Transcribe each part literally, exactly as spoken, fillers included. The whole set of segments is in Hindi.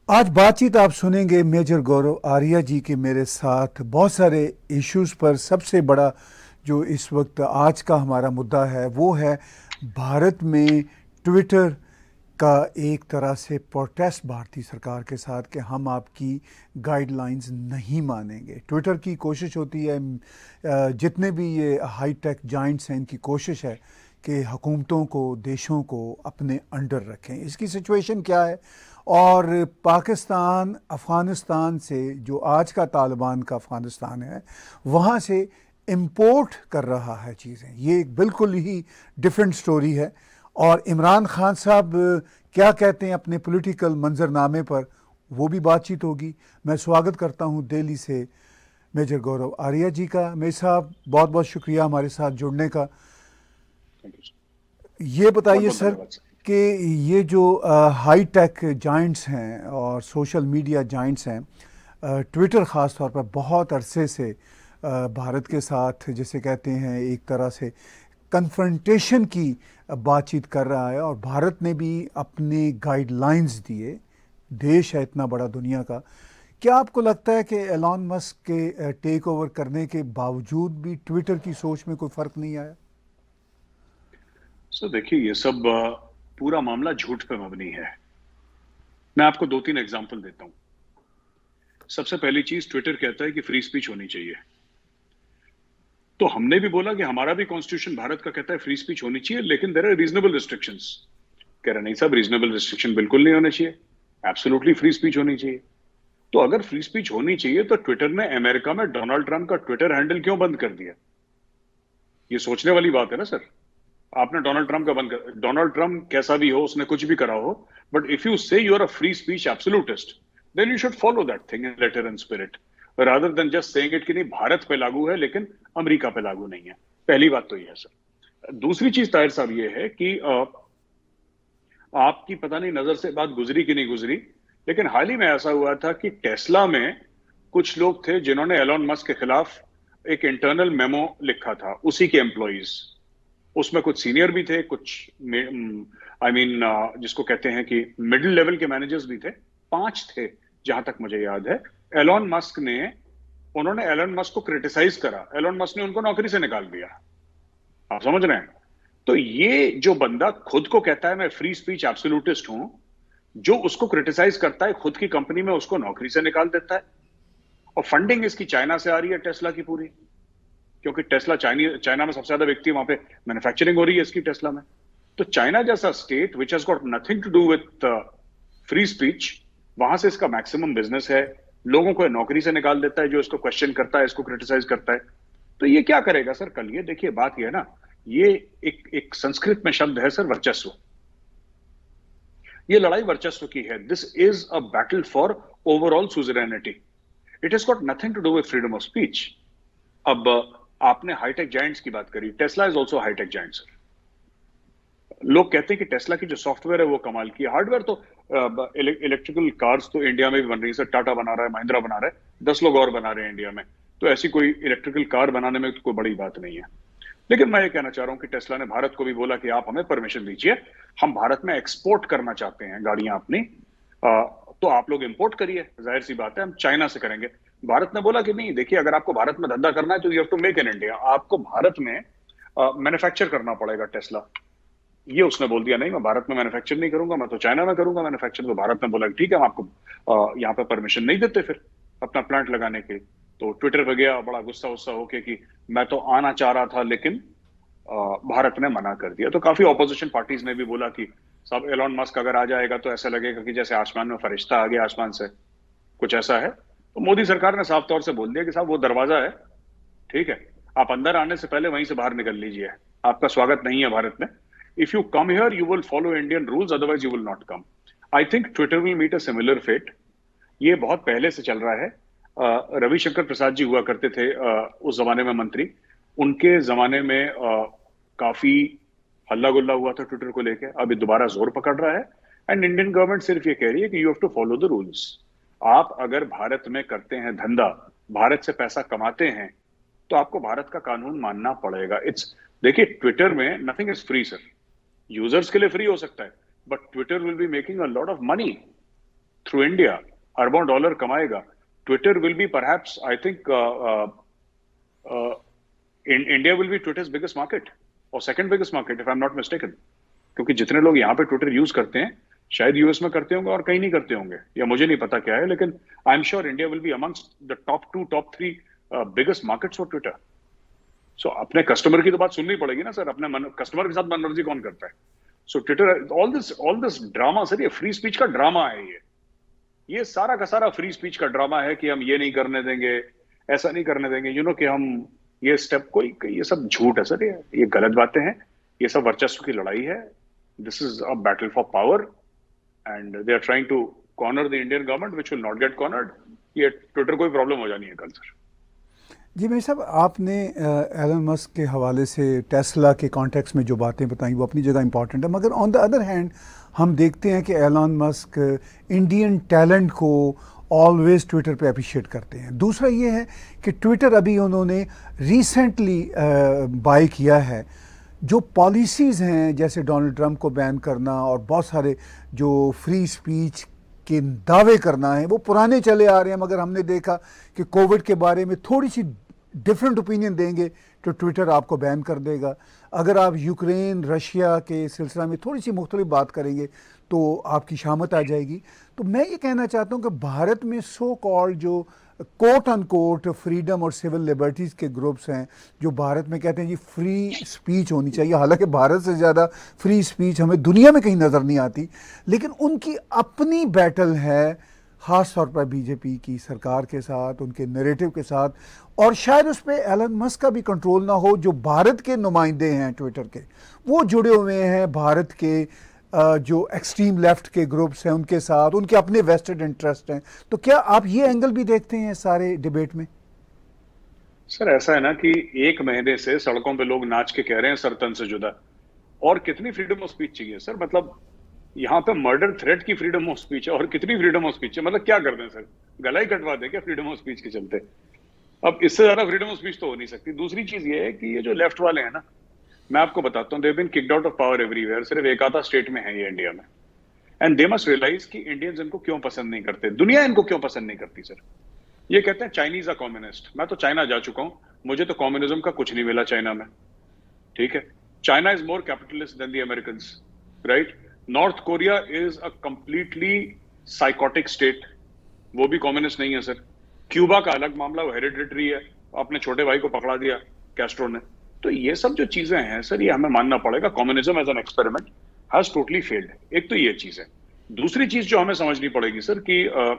आज बातचीत आप सुनेंगे मेजर गौरव आर्या जी के मेरे साथ बहुत सारे इश्यूज़ पर। सबसे बड़ा जो इस वक्त आज का हमारा मुद्दा है वो है भारत में ट्विटर का एक तरह से प्रोटेस्ट भारतीय सरकार के साथ कि हम आपकी गाइडलाइंस नहीं मानेंगे। ट्विटर की कोशिश होती है, जितने भी ये हाई टेक जाइंट्स हैं इनकी कोशिश है कि हुकूमतों को, देशों को अपने अंडर रखें। इसकी सिचुएशन क्या है? और पाकिस्तान अफ़गानिस्तान से, जो आज का तालिबान का अफ़गानिस्तान है, वहाँ से इंपोर्ट कर रहा है चीज़ें। ये एक बिल्कुल ही डिफरेंट स्टोरी है। और इमरान खान साहब क्या कहते हैं अपने पॉलिटिकल मंजरनामे पर, वो भी बातचीत होगी। मैं स्वागत करता हूँ दिल्ली से मेजर गौरव आर्या जी का। मेजर साहब, बहुत बहुत शुक्रिया हमारे साथ जुड़ने का। ये बताइए सर कि ये जो हाई टेक जाइंट्स हैं और सोशल मीडिया जाइंट्स हैं, ट्विटर ख़ास तौर पर बहुत अरसे से आ, भारत के साथ, जिसे कहते हैं एक तरह से कन्फ्रंटेशन की बातचीत कर रहा है, और भारत ने भी अपने गाइडलाइंस दिए। देश है इतना बड़ा दुनिया का। क्या आपको लगता है कि एलॉन मस्क के टेक ओवर करने के बावजूद भी ट्विटर की सोच में कोई फ़र्क नहीं आया? सर देखिए, ये सब पूरा मामला झूठ पे मबनी है। मैं आपको दो तीन एग्जांपल देता हूं। सबसे पहली चीज, ट्विटर कहता है कि फ्री स्पीच होनी चाहिए। तो हमने भी बोला कि हमारा भी कॉन्स्टिट्यूशन भारत का कहता है फ्री स्पीच होनी चाहिए, लेकिन देयर आर रीजनेबल रिस्ट्रिक्शंस। कह रहे नहीं साहब, रीजनेबल रिस्ट्रिक्शन बिल्कुल नहीं होने चाहिए, एब्सोल्युटली फ्री स्पीच होनी चाहिए। तो अगर फ्री स्पीच होनी चाहिए तो ट्विटर ने अमेरिका में डोनाल्ड ट्रंप का ट्विटर हैंडल क्यों बंद कर दिया? ये सोचने वाली बात है ना सर। आपने डोनाल्ड ट्रंप का बंद कर, डोनाल्ड ट्रंप कैसा भी हो, उसने कुछ भी करा हो, but if you say you are a free speech absolutist, then you should follow that thing in letter and spirit, rather than just saying it कि नहीं भारत पे लागू है लेकिन अमेरिका पे लागू नहीं है। पहली बात तो ये है सर। दूसरी चीज ताहिर साहब ये है कि आ, आपकी पता नहीं नजर से बात गुजरी कि नहीं गुजरी, लेकिन हाल ही में ऐसा हुआ था कि टेस्ला में कुछ लोग थे जिन्होंने एलॉन मस्क के खिलाफ एक इंटरनल मेमो लिखा था, उसी के एम्प्लॉइज। उसमें कुछ सीनियर भी थे, कुछ आई मीन जिसको कहते हैं कि मिडिल लेवल के मैनेजर्स भी थे। पांच थे जहां तक मुझे याद है। एलॉन मस्क ने उन्होंने एलॉन मस्क को क्रिटिसाइज करा, एलॉन मस्क ने उनको नौकरी से निकाल दिया। आप समझ रहे हैं? तो ये जो बंदा खुद को कहता है मैं फ्री स्पीच एब्सोल्यूटिस्ट हूं, जो उसको क्रिटिसाइज करता है खुद की कंपनी में उसको नौकरी से निकाल देता है। और फंडिंग इसकी चाइना से आ रही है, टेस्ला की पूरी, क्योंकि टेस्ला चाइनी चाइना में सबसे ज्यादा व्यक्ति वहां पे मैन्युफैक्चरिंग हो रही है इसकी टेस्ला में। तो चाइना जैसा state which has got nothing to do with free speech, वहां से इसका मैक्सिमम बिजनेस है। लोगों को नौकरी से निकाल देता है जो इसको क्वेश्चन करता है, इसको क्रिटिसाइज करता है। तो ये क्या करेगा सर कल? ये देखिए, बात ये है ना, ये एक एक संस्कृत में शब्द है सर, वर्चस्व। ये लड़ाई वर्चस्व की है। This is a battle for overall suzerainty. It has got nothing to do with freedom of speech. अब आपने हाईटेक जायंट्स की बात करी, Tesla is also hi-tech giant sir. लोग कहते हैं कि टेस्ला की जो सॉफ्टवेयर है वो कमाल की है। हार्डवेयर तो इलेक्ट्रिकल कार्स तो इंडिया में भी बन रही है सर, टाटा बना रहा है, महिंद्रा बना रहा है, दस लोग और बना रहे हैं इंडिया में। तो ऐसी कोई इलेक्ट्रिकल कार बनाने में तो कोई बड़ी बात नहीं है। लेकिन मैं ये कहना चाह रहा हूं कि टेस्ला ने भारत को भी बोला कि आप हमें परमिशन दीजिए, हम भारत में एक्सपोर्ट करना चाहते हैं गाड़ियां अपनी, आ, तो आप लोग इंपोर्ट करिए, जाहिर सी बात है हम चाइना से करेंगे। भारत ने बोला कि नहीं, देखिए अगर आपको भारत में धंधा करना है तो you have to make in India, आपको भारत में मैन्युफैक्चर करना पड़ेगा टेस्ला। ये उसने बोल दिया नहीं, मैं भारत में मैन्युफैक्चर नहीं करूंगा, मैं तो चाइना में करूंगा मैन्युफैक्चर। तो भारत ने बोला ठीक है, हम आपको यहाँ पे परमिशन नहीं देते फिर अपना प्लांट लगाने के। तो ट्विटर पे गया बड़ा गुस्सा गुस्सा होके कि मैं तो आना चाह रहा था लेकिन भारत ने मना कर दिया। तो काफी ऑपोजिशन पार्टीज ने भी बोला कि साहब एलॉन मस्क अगर आ जाएगा तो ऐसा लगेगा कि जैसे आसमान में फरिश्ता आ गया आसमान से, कुछ ऐसा है। तो मोदी सरकार ने साफ तौर से बोल दिया कि साहब वो दरवाजा है, ठीक है, आप अंदर आने से पहले वहीं से बाहर निकल लीजिए, आपका स्वागत नहीं है भारत में। If you come here you will follow Indian rules, otherwise you will not come. I think Twitter will meet a similar fate. ये बहुत पहले से चल रहा है। रविशंकर प्रसाद जी हुआ करते थे uh, उस जमाने में मंत्री, उनके जमाने में uh, काफी हल्ला गुल्ला हुआ था ट्विटर को लेकर। अभी दोबारा जोर पकड़ रहा है एंड इंडियन गवर्नमेंट सिर्फ ये कह रही है कि you have to follow the rules. आप अगर भारत में करते हैं धंधा, भारत से पैसा कमाते हैं, तो आपको भारत का कानून मानना पड़ेगा। इट्स देखिए, ट्विटर में nothing is free sir. Users के लिए फ्री हो सकता है, but Twitter will be making a lot of money through India अरबों डॉलर कमाएगा, Twitter will be perhaps, I think India will be Twitter's biggest market और second biggest market if I am not mistaken, क्योंकि जितने लोग यहाँ पे ट्विटर यूज करते हैं शायद यूएस में करते होंगे और कहीं नहीं करते होंगे, या मुझे नहीं पता क्या है, लेकिन I am sure India will be amongst the top two top three biggest markets for Twitter. So अपने कस्टमर की तो बात सुननी पड़ेगी ना सर, अपने कस्टमर के साथ मनमर्जी कौन करता है? So Twitter, all this all this drama sir, ये फ्री स्पीच का ड्रामा है, ये ये सारा का सारा फ्री स्पीच का ड्रामा है कि हम ये नहीं करने देंगे, ऐसा नहीं करने देंगे, यू you नो know, कि हम ये स्टेप कोई, ये सब झूठ है सर, ये ये गलत बातें हैं, ये सब वर्चस्व की लड़ाई है. This is a battle for power and they are trying to corner the Indian government which will not get cornered. ये ट्विटर को प्रॉब्लम हो जानी है कल सर. जी मेरे साहब, आपने एलन मस्क के हवाले से टेस्ला के कॉन्टेक्स्ट में जो बातें बताई वो अपनी जगह इंपॉर्टेंट है, मगर ऑन द अदर हैंड हम देखते हैं कि एलन मस्क इंडियन टैलेंट को ऑलवेज ट्विटर पे अप्रिशिएट करते हैं. दूसरा ये है कि ट्विटर अभी उन्होंने रिसेंटली बाय किया है, जो पॉलिसीज़ हैं जैसे डोनाल्ड ट्रंप को बैन करना और बहुत सारे जो फ्री स्पीच के दावे करना है वो पुराने चले आ रहे हैं, मगर हमने देखा कि कोविड के बारे में थोड़ी सी डिफरेंट ओपिनियन देंगे तो ट्विटर आपको बैन कर देगा. अगर आप यूक्रेन रशिया के सिलसिला में थोड़ी सी मुख्तलिफ बात करेंगे तो आपकी शामत आ जाएगी. तो मैं ये कहना चाहता हूँ कि भारत में सो कॉल्ड जो कोट अन कोट फ्रीडम और सिविल लिबर्टीज़ के ग्रुप्स हैं जो भारत में कहते हैं जी फ्री स्पीच होनी चाहिए, हालांकि भारत से ज़्यादा फ्री स्पीच हमें दुनिया में कहीं नज़र नहीं आती, लेकिन उनकी अपनी बैटल है ख़ास तौर पर बीजेपी की सरकार के साथ, उनके नैरेटिव के साथ, और शायद उस पर एलन मस्क का भी कंट्रोल ना हो. जो भारत के नुमाइंदे हैं ट्विटर के वो जुड़े हुए हैं भारत के जो एक्सट्रीम लेफ्ट के ग्रुप्स हैं उनके साथ, उनके अपने वेस्टेड इंटरेस्ट हैं. तो क्या आप ये एंगल भी देखते हैं सारे डिबेट में? सर ऐसा है ना कि एक महीने से सड़कों पे लोग नाच के कह रहे हैं सर तन से जुदा, और कितनी फ्रीडम ऑफ स्पीच चाहिए सर? मतलब यहाँ पे मर्डर थ्रेट की फ्रीडम ऑफ स्पीच है और कितनी फ्रीडम ऑफ स्पीच है, मतलब क्या कर दें सर, गला ही कटवा दें क्या फ्रीडम ऑफ स्पीच के चलते? अब इससे ज्यादा फ्रीडम ऑफ स्पीच तो हो नहीं सकती. दूसरी चीज ये है कि ये जो लेफ्ट वाले हैं ना, मैं आपको बताता हूँ, they have been kicked out of power everywhere, सिर्फ एक आधा स्टेट में है ये इंडिया में, एंड दे मस्ट रियलाइज कि इंडियंस इनको क्यों पसंद नहीं करते, दुनिया इनको क्यों पसंद नहीं करती सर. ये कहते हैं चाइनीज आ कम्युनिस्ट. मैं तो चाइना जा चुका हूं, मुझे तो कम्युनिज्म का कुछ नहीं मिला चाइना में, ठीक है. China is more capitalist than the Americans, right. North Korea is a completely psychotic state, वो भी कम्युनिस्ट नहीं है सर. क्यूबा का अलग मामला, वो हेरिडिटरी है, अपने छोटे भाई को पकड़ा दिया कैस्ट्रो ने. तो ये सब जो चीजें हैं सर, ये हमें मानना पड़ेगा, communism as an experiment has totally failed. एक तो ये चीज है. दूसरी चीज जो हमें समझनी पड़ेगी सर कि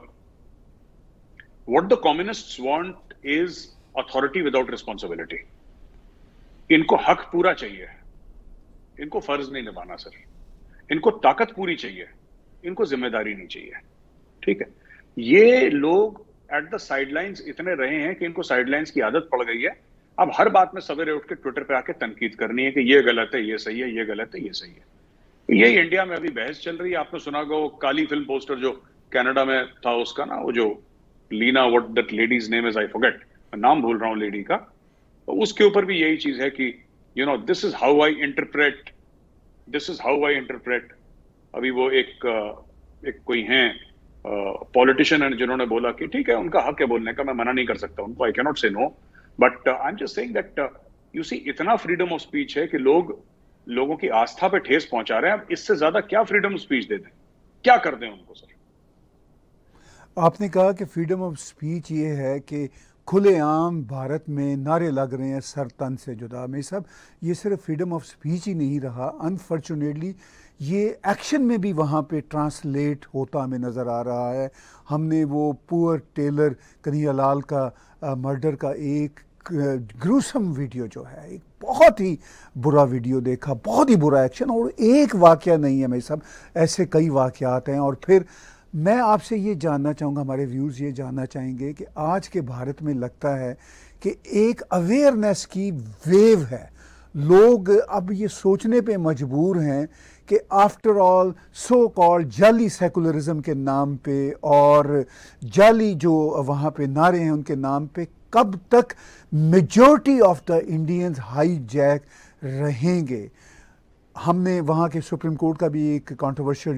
what the communists want is authority without responsibility. इनको हक पूरा चाहिए, इनको फर्ज नहीं निभाना सर. इनको ताकत पूरी चाहिए, इनको जिम्मेदारी नहीं चाहिए, ठीक है. ये लोग एट द साइडलाइंस इतने रहे हैं कि इनको साइडलाइंस की आदत पड़ गई है. अब हर बात में सवेरे उठ के ट्विटर पे आके तनकीद करनी है कि ये गलत है, ये सही है, ये गलत है, ये सही है. ये इंडिया में अभी बहस चल रही है. आपने सुना होगा वो काली फिल्म पोस्टर जो कनाडा में था उसका ना, वो जो Leena, what that lady's name is, I forget, नाम भूल रहा हूँ लेडी का. तो उसके ऊपर भी यही चीज है कि you know this is how I interpret, this is how I interpret. अभी वो एक एक कोई हैं पॉलिटिशियन है जिन्होंने बोला कि ठीक है उनका हक है बोलने का, मैं मना नहीं कर सकता उनको, I can not say no, but I am just saying that you see इतना फ्रीडम ऑफ स्पीच है कि लोग लोगों की आस्था पे ठेस पहुंचा रहे हैं. अब इससे ज्यादा क्या फ्रीडम ऑफ स्पीच दे दें, क्या कर दें उनको सर? आपने कहा कि फ्रीडम ऑफ स्पीच ये है कि खुलेआम भारत में नारे लग रहे हैं सर तन से जुदा. में सब ये सिर्फ फ्रीडम ऑफ स्पीच ही नहीं रहा, अनफॉर्चुनेटली ये एक्शन में भी वहाँ पे ट्रांसलेट होता हमें नज़र आ रहा है. हमने वो पुअर टेलर कन्हैयालाल का मर्डर का एक ग्रूसम वीडियो जो है, एक बहुत ही बुरा वीडियो देखा, बहुत ही बुरा एक्शन, और एक वाक़या नहीं है, मेरे सब ऐसे कई वाक़यात हैं. और फिर मैं आपसे ये जानना चाहूँगा, हमारे व्यूज़ ये जानना चाहेंगे कि आज के भारत में लगता है कि एक अवेयरनेस की वेव है. लोग अब ये सोचने पे मजबूर हैं कि आफ्टर ऑल सो कॉल्ड जाली सेकुलरिज्म के नाम पे और जाली जो वहाँ पे नारे हैं उनके नाम पे कब तक majority of the Indians hijack रहेंगे. हमने वहाँ के सुप्रीम कोर्ट का भी एक कंट्रोवर्शियल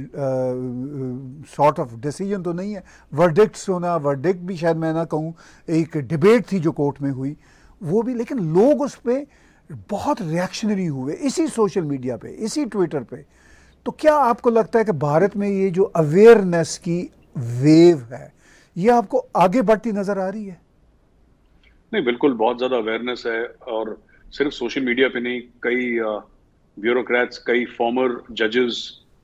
सॉर्ट ऑफ डिसीजन तो नहीं है, वर्डिक्ट्स होना, वर्डिक्ट भी शायद मैं ना कहूँ, एक डिबेट थी जो कोर्ट में हुई वो भी, लेकिन लोग उस पर बहुत रिएक्शनरी हुए इसी सोशल मीडिया पे, इसी ट्विटर पे। तो क्या आपको लगता है कि भारत में ये जो अवेयरनेस की वेव है ये आपको आगे बढ़ती नजर आ रही है? नहीं, बिल्कुल बहुत ज्यादा अवेयरनेस है, और सिर्फ सोशल मीडिया पे नहीं, कई ब्यूरोक्रेट्स, कई फॉर्मर जजेस,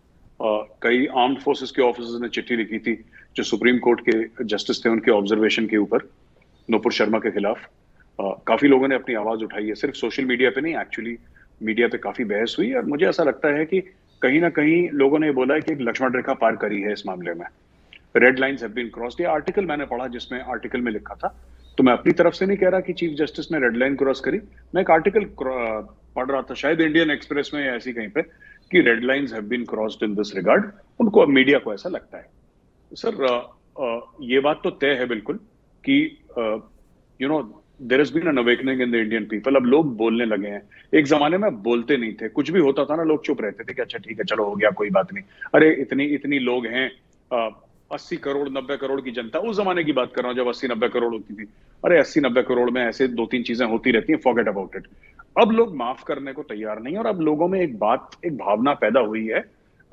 कई आर्म्ड फोर्सेस के ऑफिसर्स ने चिट्ठी लिखी थी जो सुप्रीम कोर्ट के जस्टिस थे उनके ऑब्जर्वेशन के ऊपर नूपुर शर्मा के खिलाफ। Uh, काफी लोगों ने अपनी आवाज उठाई है, सिर्फ सोशल मीडिया पे नहीं, एक्चुअली मीडिया पे काफी बहस हुई, और मुझे ऐसा लगता है कि कहीं ना कहीं लोगों ने बोला है कि एक लक्ष्मण रेखा पार करी है इस मामले में। Red lines have been crossed. ये आर्टिकल मैंने पढ़ा जिसमें आर्टिकल में लिखा था, तो मैं अपनी तरफ से नहीं कह रहा कि चीफ जस्टिस ने रेड लाइन क्रॉस करी, मैं एक आर्टिकल पढ़ रहा था शायद इंडियन एक्सप्रेस में या ऐसी कहीं पे कि red lines have been crossed in this regard. उनको, मीडिया को ऐसा लगता है। सर आ, आ, ये बात तो तय है बिल्कुल कि you know there has been an awakening in the Indian people. अब लोग बोलने लगे हैं। एक जमाने में बोलते नहीं थे, कुछ भी होता था ना लोग चुप रहते थे कि अच्छा ठीक है चलो हो गया कोई बात नहीं, अरे इतनी इतनी लोग हैं, अस्सी करोड़ नब्बे करोड़ की जनता, उस जमाने की बात कर रहा हूं जब अस्सी नब्बे करोड़ होती थी, अरे अस्सी नब्बे करोड़ में ऐसे दो तीन चीजें होती रहती हैं, फॉरगेट अबाउट इट। अब लोग माफ करने को तैयार नहीं, और अब लोगों में एक बात, एक भावना पैदा हुई है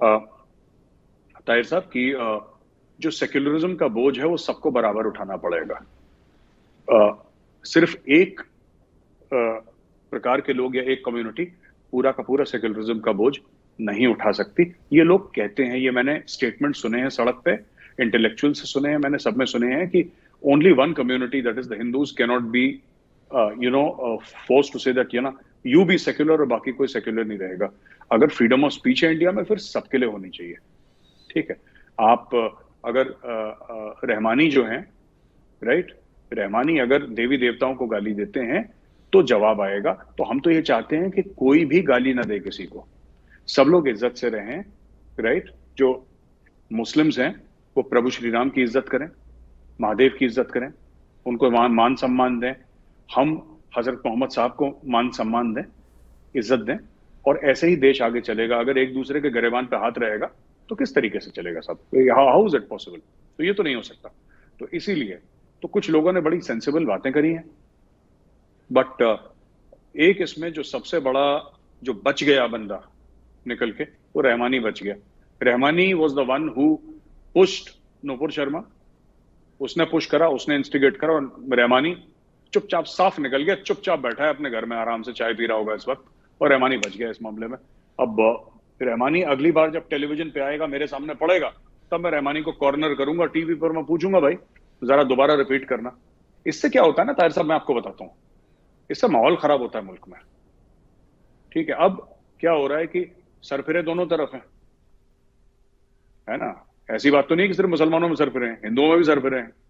ताहिर साहब की, जो सेक्युलरिज्म का बोझ है वो सबको बराबर उठाना पड़ेगा। आ, सिर्फ एक आ, प्रकार के लोग या एक कम्युनिटी पूरा का पूरा सेक्युलरिज्म का बोझ नहीं उठा सकती। ये लोग कहते हैं, ये मैंने स्टेटमेंट सुने हैं सड़क पे, इंटेलेक्चुअल से सुने हैं मैंने, सब में सुने हैं कि only one community that is the Hindus can not be you know forced to say that you know you be secular और बाकी कोई सेक्युलर नहीं रहेगा। अगर फ्रीडम ऑफ स्पीच है इंडिया में फिर सबके लिए होनी चाहिए, ठीक है। आप अगर uh, uh, रहमानी जो हैं, राइट, रहमानी अगर देवी देवताओं को गाली देते हैं तो जवाब आएगा। तो हम तो ये चाहते हैं कि कोई भी गाली ना दे किसी को, सब लोग इज्जत से रहें, राइट। जो मुस्लिम्स हैं वो प्रभु श्री राम की इज्जत करें, महादेव की इज्जत करें, उनको मान मान सम्मान दें, हम हजरत मोहम्मद साहब को मान सम्मान दें, इज्जत दें, और ऐसे ही देश आगे चलेगा। अगर एक दूसरे के गरेबान पे हाथ रहेगा तो किस तरीके से चलेगा सब? How is it possible? तो ये तो नहीं हो सकता। तो इसीलिए तो कुछ लोगों ने बड़ी सेंसिबल बातें करी हैं, बट uh, एक इसमें जो सबसे बड़ा जो बच गया बंदा निकल के, वो रहमानी बच गया। Rahmani was the one who pushed Nupur Sharma, उसने पुश करा, उसने इंस्टिगेट करा, और रहमानी चुपचाप साफ निकल गया, चुपचाप बैठा है अपने घर में, आराम से चाय पी रहा होगा इस वक्त, और रहमानी बच गया इस मामले में। अब रहमानी अगली बार जब टेलीविजन पे आएगा, मेरे सामने पड़ेगा, तब मैं रहमानी को कॉर्नर करूंगा टीवी पर, मैं पूछूंगा भाई जरा दोबारा रिपीट करना। इससे क्या होता है ना ताहिर साहब, मैं आपको बताता हूं, इससे माहौल खराब होता है मुल्क में, ठीक है। अब क्या हो रहा है कि सरफिरे दोनों तरफ हैं, है ना। ऐसी बात तो नहीं कि सिर्फ मुसलमानों में सरफिरे हैं, हिंदुओं में भी सरफिरे हैं।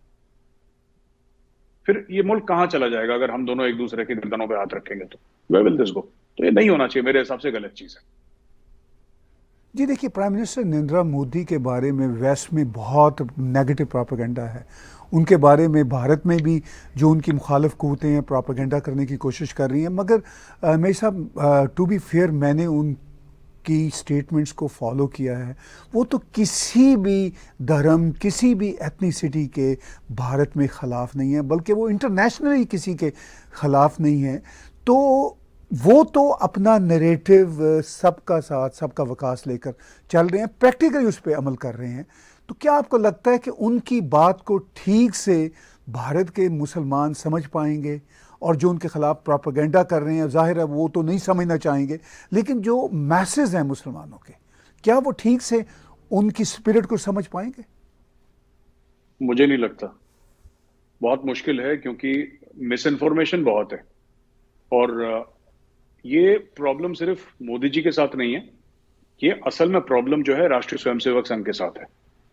फिर ये मुल्क कहां चला जाएगा अगर हम दोनों एक दूसरे के गर्दनों पे हाथ रखेंगे? तो वेयर विल दिस गो? तो ये नहीं होना चाहिए, मेरे हिसाब से गलत चीज है। जी देखिए, प्राइम मिनिस्टर नरेंद्र मोदी के बारे में वेस्ट में बहुत नेगेटिव प्रोपेगेंडा है। उनके बारे में भारत में भी जो उनकी मुखालिफ क़ुव्वतें हैं प्रोपेगेंडा करने की कोशिश कर रही हैं, मगर मेरे साहब टू बी फेयर मैंने उनकी स्टेटमेंट्स को फॉलो किया है। वो तो किसी भी धर्म, किसी भी एथनिसिटी के भारत में ख़िलाफ़ नहीं है, बल्कि वो इंटरनेशनली किसी के ख़िलाफ़ नहीं है। तो वो तो अपना नैरेटिव सबका साथ सबका विकास लेकर चल रहे हैं, प्रैक्टिकली उस पर अमल कर रहे हैं। तो क्या आपको लगता है कि उनकी बात को ठीक से भारत के मुसलमान समझ पाएंगे? और जो उनके खिलाफ प्रोपेगेंडा कर रहे हैं, जाहिर है वो तो नहीं समझना चाहेंगे, लेकिन जो मैसेज हैं मुसलमानों के, क्या वो ठीक से उनकी स्पिरिट को समझ पाएंगे? मुझे नहीं लगता, बहुत मुश्किल है, क्योंकि मिस इन्फॉर्मेशन बहुत है। और ये प्रॉब्लम सिर्फ मोदी जी के साथ नहीं है, ये असल में प्रॉब्लम जो है राष्ट्रीय स्वयंसेवक संघ के साथ है।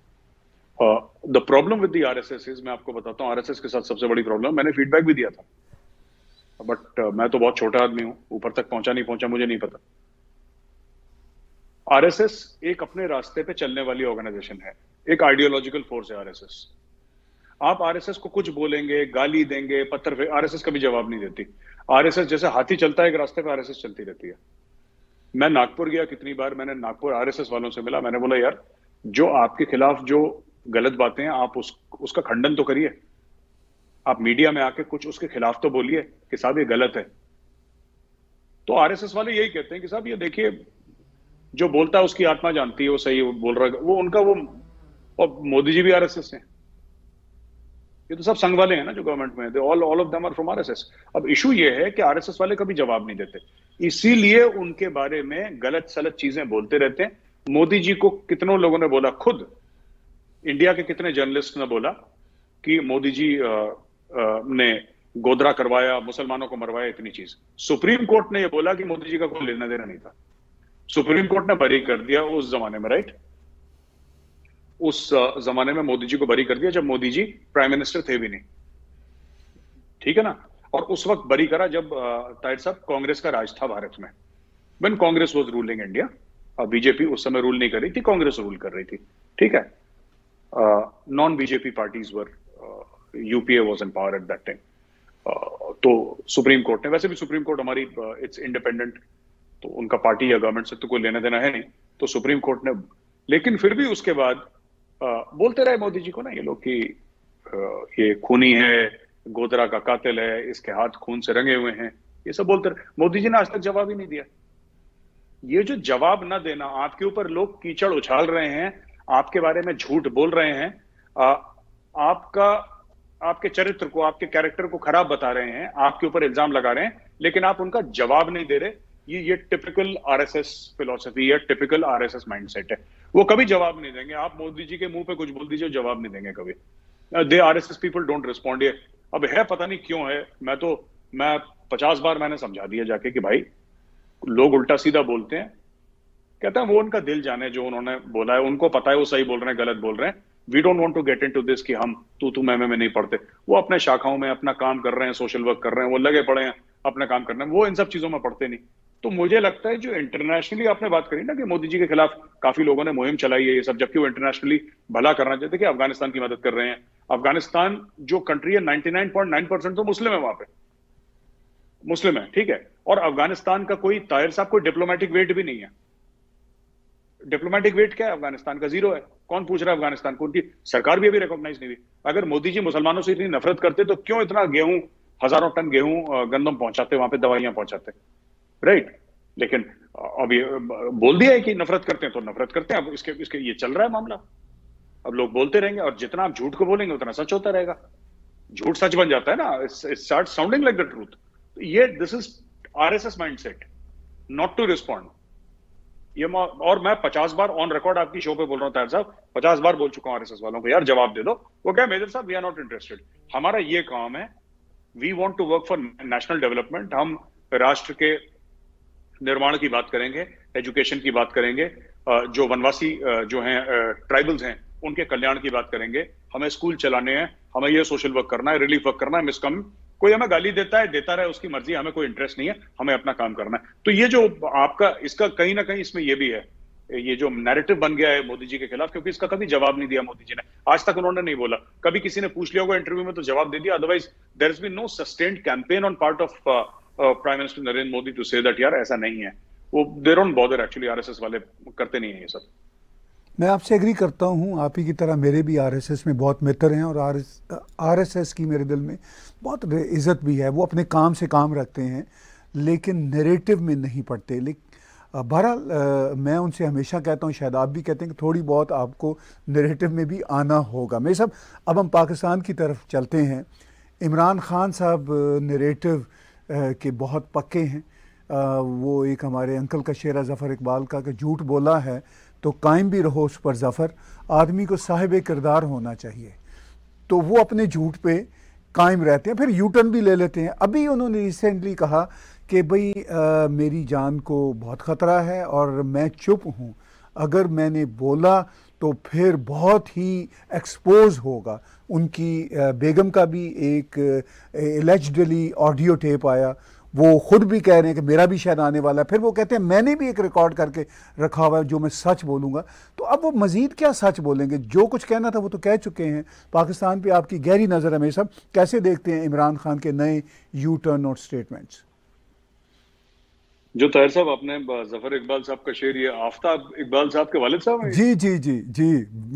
The problem with the RSS is, मैं आपको बताता हूँ आरएसएस के साथ सबसे बड़ी प्रॉब्लम, मैंने फीडबैक भी दिया था, बट uh, मैं तो बहुत छोटा आदमी हूं, ऊपर तक पहुंचा नहीं पहुंचा मुझे नहीं पता। आरएसएस एक अपने रास्ते पे चलने वाली ऑर्गेनाइजेशन है, एक आइडियोलॉजिकल फोर्स है आरएसएस। आप आरएसएस को कुछ बोलेंगे, गाली देंगे, पत्थर फेंक, आरएसएस कभी जवाब नहीं देती। आरएसएस जैसे हाथी चलता है एक रास्ते पे, आरएसएस चलती रहती है। मैं नागपुर गया कितनी बार, मैंने नागपुर आरएसएस वालों से मिला, मैंने बोला यार जो आपके खिलाफ जो गलत बातें हैं आप उस उसका खंडन तो करिए, आप मीडिया में आके कुछ उसके खिलाफ तो बोलिए कि साहब ये गलत है। तो आरएसएस वाले यही कहते हैं कि साहब ये देखिए जो बोलता है उसकी आत्मा जानती है वो सही बोल रहा है, वो उनका वो, और मोदी जी भी आरएसएस हैं, ये तो सब संघ वाले हैं ना जो गवर्नमेंट में, they all all of them are from RSS. अब इशू ये है कि आरएसएस वाले कभी जवाब नहीं देते, इसीलिए उनके बारे में गलत सलत चीजें बोलते रहते हैं। मोदी जी को कितनों लोगों ने बोला, खुद इंडिया के कितने जर्नलिस्ट ने बोला कि मोदी जी आ, आ, ने गोदरा करवाया, मुसलमानों को मरवाया, इतनी चीज। सुप्रीम कोर्ट ने यह बोला कि मोदी जी का कोई लेना देना नहीं था, सुप्रीम कोर्ट ने बरी कर दिया उस जमाने में, राइट, उस जमाने में मोदी जी को बरी कर दिया जब मोदी जी प्राइम मिनिस्टर थे भी नहीं, ठीक है ना। और उस वक्त बरी करा जब ताहिर साहब कांग्रेस का राज था भारत में, when Congress was ruling India, BJP उस समय रूल नहीं कर रही थी, कांग्रेस रूल कर रही थी, ठीक है। Non BJP parties were, UPA was in power at that time. तो सुप्रीम कोर्ट ने, वैसे भी सुप्रीम कोर्ट हमारी इट्स इंडिपेंडेंट, तो उनका पार्टी या गवर्नमेंट से तो कोई लेना देना है नहीं, तो सुप्रीम कोर्ट ने, लेकिन फिर भी उसके बाद आ, बोलते रहे मोदी जी को ना ये लोग कि ये खूनी है, गोदरा का कातिल है, इसके हाथ खून से रंगे हुए हैं, ये सब बोलते रहे। मोदी जी ने आज तक जवाब ही नहीं दिया। ये जो जवाब ना देना, आपके ऊपर लोग कीचड़ उछाल रहे हैं, आपके बारे में झूठ बोल रहे हैं, आ, आपका आपके चरित्र को, आपके कैरेक्टर को खराब बता रहे हैं, आपके ऊपर इल्जाम लगा रहे हैं, लेकिन आप उनका जवाब नहीं दे रहे। ये ये टिपिकल आरएसएस फिलॉसफी है, टिपिकल आरएसएस माइंडसेट है। वो कभी जवाब नहीं देंगे, आप मोदी जी के मुंह पे कुछ बोल दीजिए, जवाब नहीं देंगे कभी। The RSS people don't respond. ये अब है पता नहीं क्यों है, मैं तो मैं पचास बार मैंने समझा दिया जाके कि भाई लोग उल्टा सीधा बोलते हैं, कहता है वो उनका दिल जाने, जो उन्होंने बोला है उनको पता है वो सही बोल रहे हैं गलत बोल रहे हैं। We don't want to get into this कि हम तू तू मैं मैं में नहीं पढ़ते। वो अपने शाखाओं में अपना काम कर रहे हैं, सोशल वर्क कर रहे हैं, वो लगे पड़े हैं अपने काम करने में, वो इन सब चीजों में पढ़ते नहीं। तो मुझे लगता है जो इंटरनेशनली आपने बात करी ना कि मोदी जी के खिलाफ काफी लोगों ने मुहिम चलाई है ये सब, जबकि वो इंटरनेशनली भला करना चाहते कि अफगानिस्तान की मदद कर रहे हैं। अफगानिस्तान जो कंट्री है ninety nine point nine percent तो मुस्लिम है, वहां पे मुस्लिम है, ठीक है। और अफगानिस्तान का कोई, ताहिर साहब, कोई डिप्लोमेटिक वेट भी नहीं है। डिप्लोमेटिक वेट क्या है अफगानिस्तान का? जीरो है। कौन पूछ रहा है अफगानिस्तान को? उनकी सरकार भी अभी रिकॉग्नाइज नहीं हुई। अगर मोदी जी मुसलमानों से इतनी नफरत करते तो क्यों इतना गेहूं, हजारों टन गेहूं गंदम पहुंचाते, वहां पे दवाइयां पहुंचाते, राइट। लेकिन अब ये बोल दिया है कि नफरत करते हैं तो नफरत करते हैं। अब इसके इसके ये चल रहा है मामला, अब लोग बोलते रहेंगे, और जितना आप झूठ को बोलेंगे उतना सच होता रहेगा। झूठ सच बन जाता है ना, it start sounding like the truth. ये this is RSS mindset, not to respond. ये और मैं पचास बार ऑन रिकॉर्ड आपकी शो पे बोल रहा हूं ताहिर साहब, पचास बार बोल चुका हूं आरएसएस वालों को, यार जवाब दे दो। वो क्या, मेजर साहब वी आर नॉट इंटरेस्टेड, हमारा ये काम है, we want to work for national development. हम राष्ट्र के निर्माण की बात करेंगे, एजुकेशन की बात करेंगे, जो वनवासी जो हैं ट्राइबल्स हैं उनके कल्याण की बात करेंगे, हमें स्कूल चलाने हैं, हमें ये सोशल वर्क करना है, रिलीफ वर्क करना है, मिसकम कोई हमें गाली देता है देता रहे, उसकी मर्जी, हमें कोई इंटरेस्ट नहीं है, हमें अपना काम करना है। तो ये जो आपका, इसका कहीं ना कहीं इसमें ये भी है, ये जो नैरेटिव बन गया है मोदी जी के खिलाफ, क्योंकि इसका कभी जवाब नहीं दिया मोदी जी ने, आज तक उन्होंने नहीं बोला। कभी किसी ने पूछ लिया होगा इंटरव्यू में तो जवाब दे दिया, otherwise there has been no sustained campaign on part of prime minister Narendra Modi to say that यार ऐसा नहीं है। वो they don't bother, actually RSS वाले करते नहीं है ये सब। मैं आपसे एग्री करता हूँ, आप ही की तरह मेरे भी आरएसएस में बहुत मित्र हैं, और आरएसएस की मेरे दिल में बहुत इज़्ज़त भी है। वो अपने काम से काम रखते हैं लेकिन नैरेटिव में नहीं पड़ते। लेकिन बहरहाल मैं उनसे हमेशा कहता हूँ, शायद आप भी कहते हैं कि थोड़ी बहुत आपको नैरेटिव में भी आना होगा। मेरे साहब, अब हम पाकिस्तान की तरफ चलते हैं। इमरान खान साहब नैरेटिव के बहुत पक्के हैं। वो एक हमारे अंकल का शेर ज़फ़र इकबाल का कि झूठ बोला है तो कायम भी रहो उस पर ज़फ़र, आदमी को साहिब किरदार होना चाहिए। तो वो अपने झूठ पे कायम रहते हैं, फिर यू टर्न भी ले लेते हैं। अभी उन्होंने रिसेंटली कहा कि भाई आ, मेरी जान को बहुत ख़तरा है और मैं चुप हूँ, अगर मैंने बोला तो फिर बहुत ही एक्सपोज होगा। उनकी आ, बेगम का भी एक एलिजिडली ऑडियो टेप आया, वो खुद भी कह रहे हैं कि मेरा भी शायद आने वाला है। फिर वो कहते हैं मैंने भी एक रिकॉर्ड करके रखा हुआ है जो मैं सच बोलूँगा। तो अब वो मज़ीद क्या सच बोलेंगे? जो कुछ कहना था वो तो कह चुके हैं। पाकिस्तान पे आपकी गहरी नज़र है। मेरे साहब, कैसे देखते हैं इमरान खान के नए यू टर्न और स्टेटमेंट्स? जो ताहिर साहब आपने जफर इकबाल साहब का शेर, ये आफ्ताब इकबाल साहब के वालिद साहब हैं? जी जी जी जी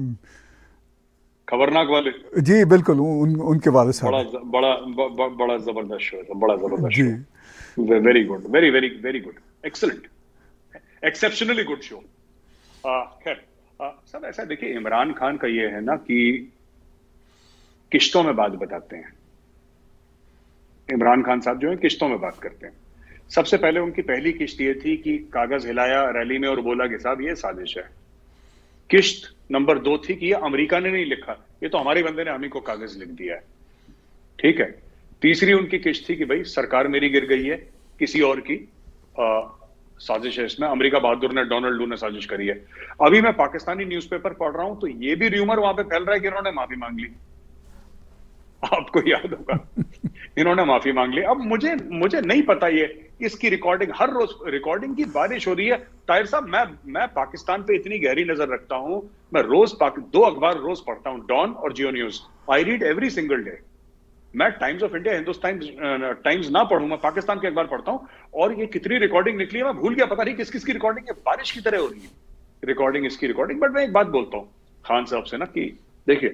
खबरनाक वाले। जी बिल्कुल, उन, उनके वालिद साहब बड़ा हैं। बड़ा ब, ब, बड़ा जबरदस्त शो है, बड़ा जबरदस्त जी show. Very good, very very very good, excellent, exceptionally good show. खैर सब ऐसा देखिए, इमरान खान का ये है ना कि किश्तों में बात बताते हैं। इमरान खान साहब जो है किश्तों में बात करते हैं। सबसे पहले उनकी पहली किश्त ये थी कि कागज हिलाया रैली में और बोला कि साहब ये साजिश है। किश्त नंबर दो थी कि ये अमेरिका ने नहीं लिखा, ये तो हमारे बंदे ने हम ही को कागज लिख दिया है। ठीक है। तीसरी उनकी किश्त थी कि भाई सरकार मेरी गिर गई है, किसी और की आ, साजिश है इसमें, अमेरिका बहादुर ने, डोनाल्ड लू ने साजिश करी है। अभी मैं पाकिस्तानी न्यूज़पेपर पढ़ रहा हूं तो ये भी र्यूमर वहां पे फैल रहा है कि इन्होंने माफी मांग ली। आपको याद होगा इन्होंने माफी मांग ली। अब मुझे मुझे नहीं पता, ये इसकी रिकॉर्डिंग, हर रोज रिकॉर्डिंग की बारिश हो रही है। ताहिर साहब, मैं मैं पाकिस्तान पे इतनी गहरी नजर रखता हूं, मैं रोज दो अखबार रोज पढ़ता हूं, डॉन और Geo News. I read every single day. मैं Times of India, Hindustan Times ना पढ़ूं, मैं पाकिस्तान के अखबार पढ़ता हूं। और ये कितनी रिकॉर्डिंग निकली है मैं भूल गया, पता नहीं किस किस की रिकॉर्डिंग है, बारिश की तरह हो रही है रिकॉर्डिंग, इसकी रिकॉर्डिंग। बट मैं एक बात बोलता हूं खान साहब से ना कि देखिए,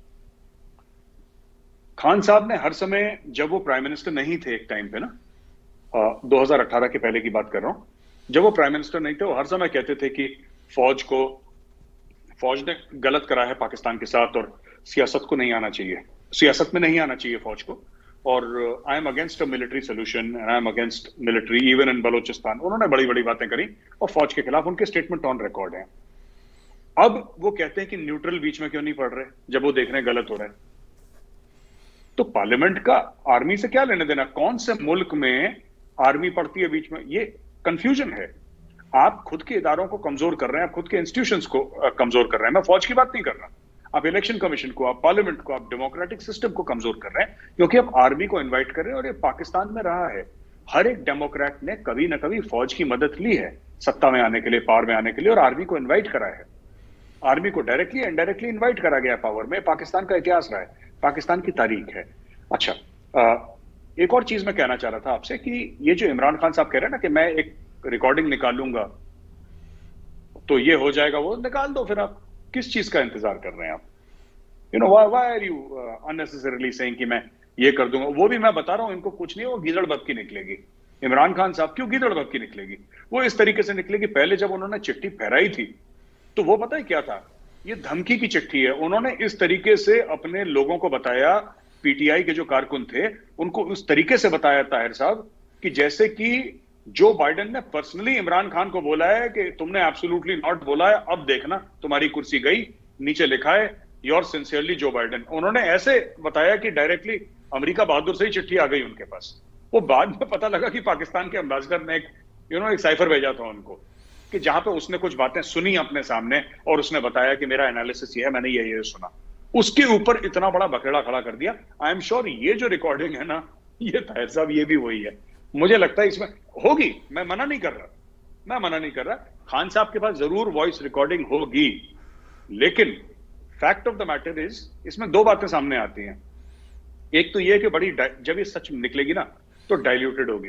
खान साहब ने हर समय, जब वो प्राइम मिनिस्टर नहीं थे एक टाइम पे ना, दो हज़ार अठारह के पहले की बात कर रहा हूं, जब वो प्राइम मिनिस्टर नहीं थे, वो हर समय कहते थे कि फौज को, फौज ने गलत करा है पाकिस्तान के साथ और सियासत को नहीं आना चाहिए, सियासत में नहीं आना चाहिए फौज को, और I am against a military solution and I am against military even in Balochistan. उन्होंने बड़ी बड़ी बातें करी और फौज के खिलाफ उनके स्टेटमेंट ऑन रिकॉर्ड है। अब वो कहते हैं कि न्यूट्रल बीच में क्यों नहीं पड़ रहे जब वो देख रहे हैं गलत हो रहा है। तो पार्लियामेंट का आर्मी से क्या लेने देना? कौन से मुल्क में आर्मी पड़ती है बीच में? ये कंफ्यूजन है। आप खुद के इदारों को कमजोर कर रहे हैं, आप खुद के इंस्टीट्यूशंस को कमजोर कर रहे हैं। मैं फौज की बात नहीं कर रहा, आप इलेक्शन कमीशन को, आप पार्लियामेंट को, आप डेमोक्रेटिक सिस्टम को कमजोर कर रहे हैं, क्योंकि आप आर्मी को इन्वाइट कर रहे हैं। और ये पाकिस्तान में रहा है, हर एक डेमोक्रेट ने कभी ना कभी फौज की मदद ली है सत्ता में आने के लिए, पावर में आने के लिए, और आर्मी को इन्वाइट करा है। आर्मी को डायरेक्टली इनडायरेक्टली इन्वाइट करा गया पावर में। पाकिस्तान का इतिहास रहा है, पाकिस्तान की तारीख है। अच्छा, आ, एक और चीज मैं कहना चाह रहा था आपसे कि ये जो इमरान खान साहब कह रहे हैं ना कि मैं एक रिकॉर्डिंग निकालूंगा तो ये हो जाएगा, वो निकाल दो फिर। आप किस चीज का इंतजार कर रहे हैं? आप you know why are you unnecessarily saying कि मैं ये कर दूंगा? वो भी मैं बता रहा हूं, इनको कुछ नहीं, वो गीदड़ बक की निकलेगी। इमरान खान साहब क्यों गीदड़ बक की निकलेगी? वो इस तरीके से निकलेगी, पहले जब उन्होंने चिट्ठी फहराई थी तो वो पता है क्या था? ये धमकी की चिट्ठी है। उन्होंने इस तरीके से अपने लोगों को बताया, पीटीआई के जो कारकुन थे उनको उस तरीके से बताया ताहिर साहब कि जैसे कि जो बाइडेन ने पर्सनली इमरान खान को बोला है कि तुमने एब्सोल्युटली नॉट बोला है, अब देखना तुम्हारी कुर्सी गई, नीचे लिखा है योर सिंसियरली जो बाइडेन। उन्होंने ऐसे बताया कि डायरेक्टली अमेरिका बहादुर से ही चिट्ठी आ गई उनके पास। वो बाद में पता लगा कि पाकिस्तान के एम्बेसडर ने एक यू नो एक साइफर भेजा था उनको, कि जहां पे उसने कुछ बातें सुनी अपने सामने और उसने बताया कि मेरा एनालिसिस ये है, मैंने ये ये सुना। उसके ऊपर इतना बड़ा बखेड़ा खड़ा कर दिया। आई एम श्योर ये जो रिकॉर्डिंग है ना, ये ताहिर साहब ये भी वही है। मुझे लगता है इसमें होगी, मैं मना नहीं कर रहा, मैं मना नहीं कर रहा। खान साहब के पास जरूर वॉइस रिकॉर्डिंग होगी, लेकिन fact of the matter is इसमें दो बातें सामने आती हैं। एक तो ये कि बड़ी जब ये सच निकलेगी ना तो डाइल्यूटेड होगी,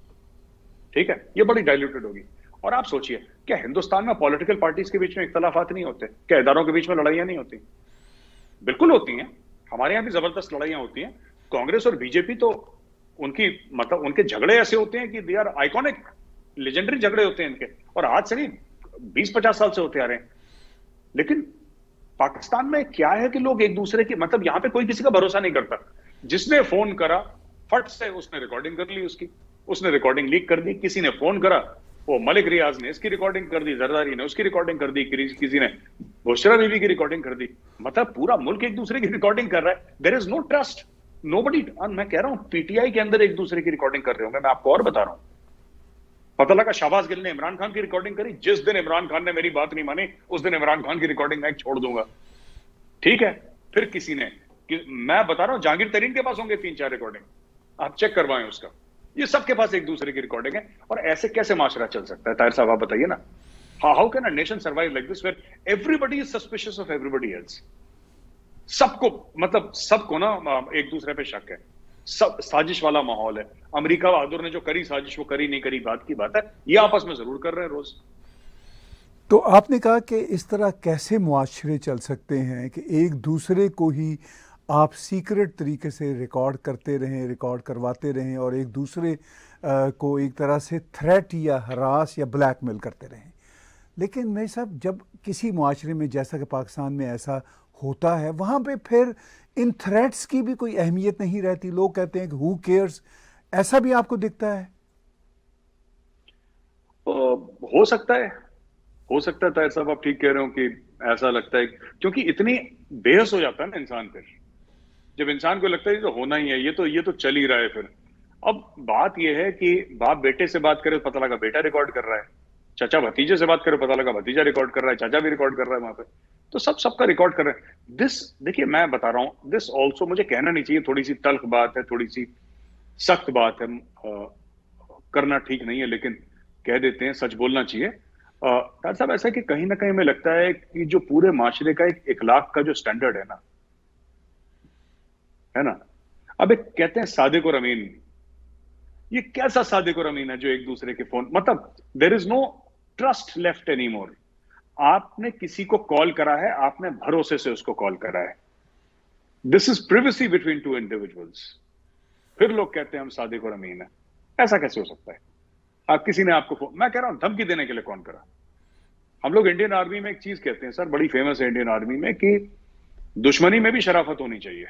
ठीक है, ये बड़ी डाइल्यूटेड होगी। और आप सोचिए, क्या हिंदुस्तान में पॉलिटिकल पार्टीज के बीच में इख्तलाफात नहीं होते? क्या इदारों के बीच में लड़ाइयां नहीं होती? बिल्कुल होती हैं। हमारे यहां भी जबरदस्त लड़ाइयां होती हैं। कांग्रेस और बीजेपी तो उनकी मतलब उनके झगड़े ऐसे होते हैं कि दे आर आइकॉनिक, लेजेंडरी झगड़े होते हैं इनके, और आज से नहीं बीस पचास साल से होते आ रहे हैं। लेकिन पाकिस्तान में क्या है कि लोग एक दूसरे की मतलब यहां पे कोई किसी का भरोसा नहीं करता। जिसने फोन करा फट से उसने रिकॉर्डिंग कर ली, उसकी उसने रिकॉर्डिंग लीक कर दी। किसी ने फोन करा, वो मलिक रियाज ने इसकी रिकॉर्डिंग कर दी, जरदारी ने उसकी रिकॉर्डिंग कर दी, किसी ने बुशरा बीबी की रिकॉर्डिंग कर दी। मतलब पूरा मुल्क एक दूसरे की रिकॉर्डिंग कर रहा है। There is no trust, nobody. मैं कह रहा हूं पीटीआई के अंदर एक दूसरे की रिकॉर्डिंग कर रहे होंगे। मैं आपको और बता रहा हूं, पता लगा शहबाज गिल ने इमरान खान की रिकॉर्डिंग करी। जिस दिन इमरान खान ने मेरी बात नहीं मानी उस दिन इमरान खान की रिकॉर्डिंग मैं छोड़ दूंगा, ठीक है। फिर किसी ने कि, मैं बता रहा हूं जहांगीर तरीन के पास होंगे तीन चार रिकॉर्डिंग, आप चेक करवाएं उसका। ये सबके पास एक दूसरे की रिकॉर्डिंग है। और ऐसे कैसे माशरा चल सकता है? ताहिर साहब आप बताइए ना, how can a nation survive like this where everybody is suspicious of everybody else? सबको मतलब सबको ना एक दूसरे पे शक है। सब साजिश वाला माहौल है। अमेरिका बहादुर ने जो करी साजिश वो करी नहीं करी बात की बात है, ये आपस में जरूर कर रहे हैं रोज। तो आपने कहा कि इस तरह कैसे मुआशरे चल सकते हैं कि एक दूसरे को ही आप सीक्रेट तरीके से रिकॉर्ड करते रहें, रिकॉर्ड करवाते रहें और एक दूसरे आ, को एक तरह से थ्रेट या हरास या ब्लैकमेल करते रहें। लेकिन मेरे साहब, जब किसी मुआशरे में जैसा कि पाकिस्तान में ऐसा होता है, वहाँ पे फिर इन थ्रेट्स की भी कोई अहमियत नहीं रहती। लोग कहते हैं कि हु केयर्स, ऐसा भी आपको दिखता है? हो सकता है, हो सकता है ताहिर साहब, आप ठीक कह रहे हो कि ऐसा लगता है, क्योंकि इतनी बेहस हो जाता है ना इंसान। फिर जब इंसान को लगता है तो होना ही है, ये तो ये तो चल ही रहा है। फिर अब बात यह है कि बाप बेटे से बात करे तो पता लगा बेटा रिकॉर्ड कर रहा है, चाचा भतीजे से बात करे पता लगा भतीजा रिकॉर्ड कर रहा है, चाचा भी रिकॉर्ड कर रहा है वहां पे, तो सब सबका रिकॉर्ड कर रहे हैं। दिस, देखिए मैं बता रहा हूं, दिस ऑल्सो, मुझे कहना नहीं चाहिए, थोड़ी सी तल्ख बात है, थोड़ी सी सख्त बात है, आ, करना ठीक नहीं है, लेकिन कह देते हैं, सच बोलना चाहिए। डॉक्टर साहब, ऐसा कि कहीं ना कहीं हमें लगता है कि जो पूरे माशरे का एक इखलाक का जो स्टैंडर्ड है ना, है ना, अब एक कहते हैं सादिक और अमीन, ये कैसा सादिक और अमीन है जो एक दूसरे के फोन, मतलब there is no trust left any more. आपने किसी को कॉल करा है, आपने भरोसे से उसको कॉल करा है, this is privacy between two individuals, फिर लोग कहते हैं हम सादिक और अमीन है। ऐसा कैसे हो सकता है? आप किसी ने आपको फोन, मैं कह रहा हूं धमकी देने के लिए कौन करा? हम लोग इंडियन आर्मी में एक चीज कहते हैं सर, बड़ी फेमस है इंडियन आर्मी में, कि दुश्मनी में भी शराफत होनी चाहिए,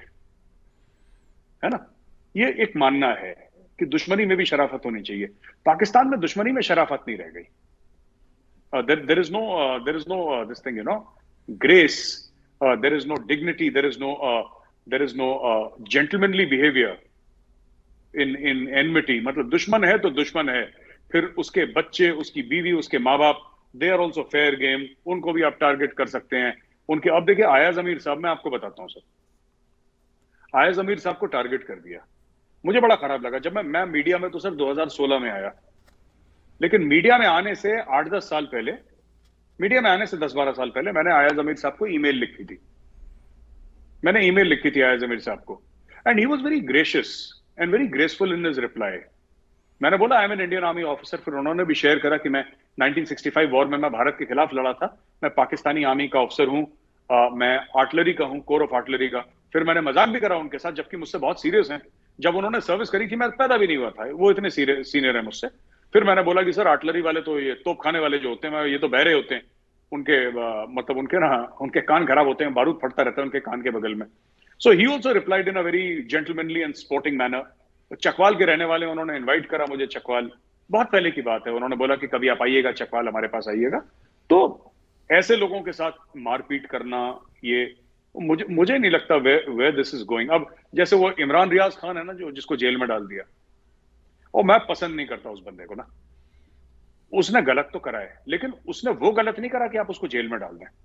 है ना। ये एक मानना है कि दुश्मनी में भी शराफत होनी चाहिए। पाकिस्तान में दुश्मनी में शराफत नहीं रह गई। There is no there is no this thing, you know, grace, there is no dignity, there is no there is no gentlemanly behaviour in in enmity. मतलब दुश्मन है तो दुश्मन है, फिर उसके बच्चे, उसकी बीवी, उसके माँ बाप, they are also fair game, उनको भी आप टारगेट कर सकते हैं उनके। अब देखिए आयाज अमीर साहब, मैं आपको बताता हूं सर, आयाज अमीर साहब को टारगेट कर दिया, मुझे बड़ा खराब लगा। जब मैं मैं मीडिया में तो सर दो हज़ार सोलह में आया, लेकिन मीडिया में आने से आठ दस साल पहले, मीडिया में आने से दस बारह साल पहले मैंने आयाज अमीर साहब को ईमेल लिखी थी, मैंने ईमेल लिखी थी आयाज अमीर साहब को, and he was very gracious and very graceful in his reply. मैंने बोला I am an Indian army officer, फिर उन्होंने भी शेयर करा कि मैं नाइनटीन सिक्सटी फाइव वॉर में मैं भारत के खिलाफ लड़ा था, मैं पाकिस्तानी आर्मी का ऑफिसर हूं, आ, मैं आर्टिलरी का हूं, कोर ऑफ आर्टिलरी का। फिर मैंने मजाक भी करा उनके साथ, जबकि मुझसे बहुत सीरियस हैं। जब उन्होंने सर्विस करी थी मैं पैदा भी नहीं हुआ था, वो इतने सीनियर है मुझसे। फिर मैंने बोला कि सर आर्टिलरी वाले तो ये तोप खाने वाले जो होते हैं, ये तो बहरे होते हैं, उनके आ, मतलब उनके ना उनके कान खराब होते हैं, बारूद फटता रहता है उनके कान के बगल में। So he also replied in a very gentlemanly and sporting manner. Chakwal के रहने वाले, उन्होंने इनवाइट करा मुझे चकवाल, बहुत पहले की बात है, उन्होंने बोला कि कभी आप आइएगा चकवाल, हमारे पास आइएगा। तो ऐसे लोगों के साथ मारपीट करना, ये मुझे मुझे नहीं लगता way way this is going. अब जैसे वो इमरान रियाज खान है ना, जो जिसको जेल में डाल दिया, और मैं पसंद नहीं करता उस बंदे को ना, उसने गलत तो करा है, लेकिन उसने वो गलत नहीं करा कि आप उसको जेल में डाल दें।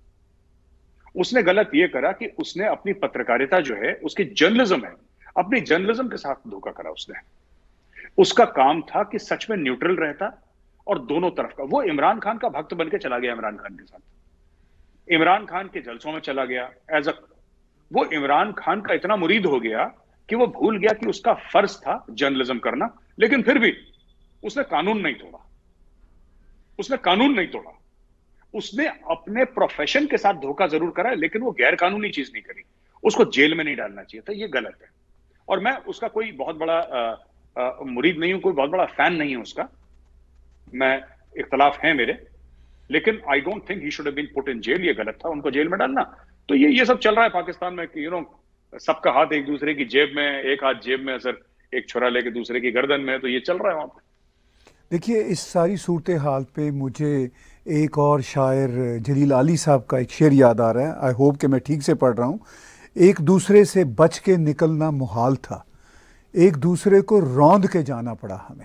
उसने गलत ये करा कि उसने अपनी पत्रकारिता जो है, उसकी जर्नलिज्म है, अपनी जर्नलिज्म के साथ धोखा करा उसने। उसका काम था कि सच में न्यूट्रल रहता और दोनों तरफ का। वो इमरान खान का भक्त बन के चला गया, इमरान खान के साथ, इमरान खान के जलसों में चला गया एज अ, वो इमरान खान का इतना मुरीद हो गया कि वो भूल गया कि उसका फर्ज था जर्नलिज्म करना, लेकिन फिर भी उसने कानून नहीं तोड़ा, उसने कानून नहीं तोड़ा, उसने अपने प्रोफेशन के साथ धोखा जरूर करा, लेकिन वो गैर कानूनी चीज नहीं करी। उसको जेल में नहीं डालना चाहिए था, ये गलत है। और मैं उसका कोई बहुत बड़ा आ, आ, मुरीद नहीं हूं, कोई बहुत बड़ा फैन नहीं हूं उसका, मैं इख्तलाफ है मेरे, लेकिन I don't think he should have been put in jail. ये गलत था उनको जेल में डालना। तो ये ये सब चल रहा है पाकिस्तान में कि यू नो, सबका हाथ एक दूसरे की जेब में, एक हाथ जेब में सर, एक छुरा लेके दूसरे की गर्दन में, तो ये चल रहा है वहां पर। देखिए, इस सारी सूरत हाल पे मुझे एक और शायर जलील आली साहब का एक शेर याद आ रहा है, आई होप कि मैं ठीक से पढ़ रहा हूँ। एक दूसरे से बच के निकलना मुहाल था, एक दूसरे को रौंद के जाना पड़ा हमें।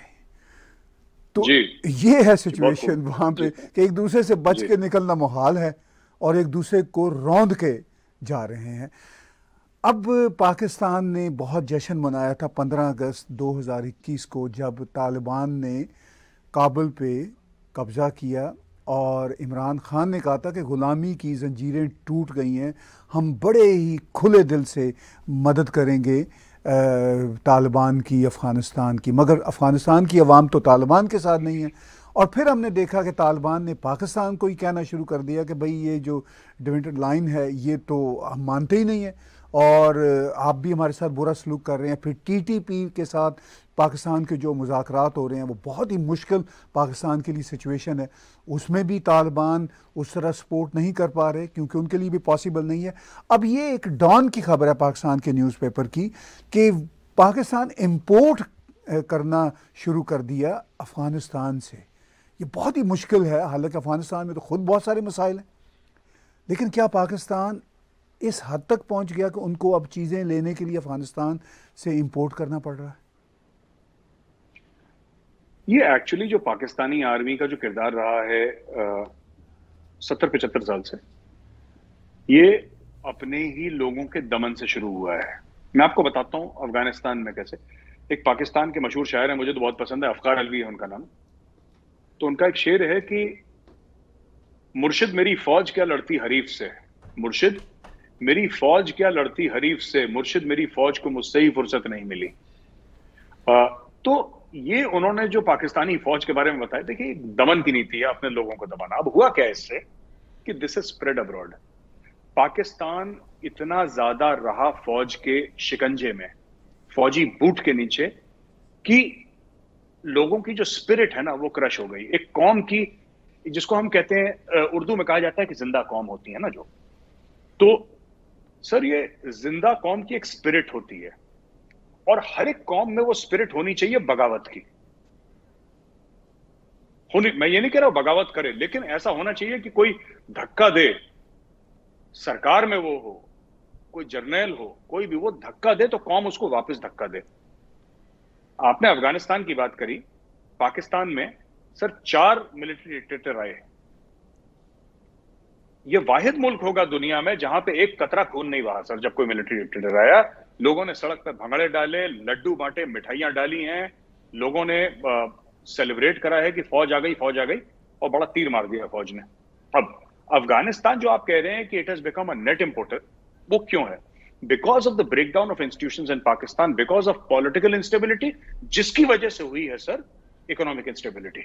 तो ये है सिचुएशन वहाँ पे कि एक दूसरे से बच के निकलना मुहाल है और एक दूसरे को रौंद के जा रहे हैं। अब पाकिस्तान ने बहुत जश्न मनाया था पंद्रह अगस्त दो हज़ार इक्कीस को, जब तालिबान ने काबुल पे कब्ज़ा किया और इमरान खान ने कहा था कि ग़ुलामी की ज़ंजीरें टूट गई हैं, हम बड़े ही खुले दिल से मदद करेंगे तालिबान की, अफ़गानिस्तान की, मगर अफ़गानिस्तान की अवाम तो तालिबान के साथ नहीं है। और फिर हमने देखा कि तालिबान ने पाकिस्तान को ही कहना शुरू कर दिया कि भाई ये जो डिविडेंड लाइन है ये तो हम मानते ही नहीं है और आप भी हमारे साथ बुरा सलूक कर रहे हैं। फिर टीटीपी के साथ पाकिस्तान के जो मुज़ाकरात हो रहे हैं वो बहुत ही मुश्किल पाकिस्तान के लिए सिचुएशन है, उसमें भी तालिबान उस तरह सपोर्ट नहीं कर पा रहे क्योंकि उनके लिए भी पॉसिबल नहीं है। अब ये एक डॉन की खबर है पाकिस्तान के न्यूज़पेपर की कि पाकिस्तान इंपोर्ट करना शुरू कर दिया अफ़गानिस्तान से। ये बहुत ही मुश्किल है, हालांकि अफ़गानिस्तान में तो ख़ुद बहुत सारे मसाइल हैं, लेकिन क्या पाकिस्तान इस हद तक पहुंच गया कि उनको अब चीज़ें लेने के लिए अफ़गानिस्तान से इंपोर्ट करना पड़ रहा है? ये एक्चुअली जो पाकिस्तानी आर्मी का जो किरदार रहा है सत्तर पचहत्तर साल से, ये अपने ही लोगों के दमन से शुरू हुआ है। मैं आपको बताता हूं अफगानिस्तान में कैसे। एक पाकिस्तान के मशहूर शायर है, मुझे तो बहुत पसंद है, अफ्कार अलवी है उनका नाम। तो उनका एक शेर है कि मुर्शिद मेरी फौज क्या लड़ती हरीफ से, मुर्शिद मेरी फौज क्या लड़ती हरीफ से, मुर्शिद मेरी फौज को मुझसे ही फुर्सत नहीं मिली। आ, तो ये उन्होंने जो पाकिस्तानी फौज के बारे में बताया, देखिए दमन की नीति है, अपने लोगों को दबाना। अब हुआ क्या इससे कि this is spread abroad. Pakistan इतना ज्यादा रहा फौज के शिकंजे में, फौजी बूट के नीचे, कि लोगों की जो स्पिरिट है ना वो क्रश हो गई। एक कौम की, जिसको हम कहते हैं उर्दू में कहा जाता है कि जिंदा कौम होती है ना जो, तो सर ये जिंदा कौम की एक स्पिरिट होती है और हर एक कौम में वो स्पिरिट होनी चाहिए बगावत की होनी। मैं ये नहीं कह रहा हूं बगावत करे, लेकिन ऐसा होना चाहिए कि कोई धक्का दे, सरकार में वो हो, कोई जर्नैल हो, कोई भी, वो धक्का दे तो कौम उसको वापस धक्का दे। आपने अफगानिस्तान की बात करी, पाकिस्तान में सर चार मिलिट्री डिक्टेटर आए। ये वाहिद मुल्क होगा दुनिया में जहां पे एक कतरा खून नहीं बहा सर। जब कोई मिलिट्री डिक्टेटर आया, लोगों ने सड़क पे भंगड़े डाले, लड्डू बांटे, मिठाइयां डाली हैं, लोगों ने सेलिब्रेट करा है कि फौज आ गई, फौज आ गई, और बड़ा तीर मार दिया फौज ने। अब अफगानिस्तान जो आप कह रहे हैं कि it has become a net importer, वो क्यों है? Because of the breakdown of institutions in Pakistan, because of political instability, जिसकी वजह से हुई है सर इकोनॉमिक इंस्टेबिलिटी।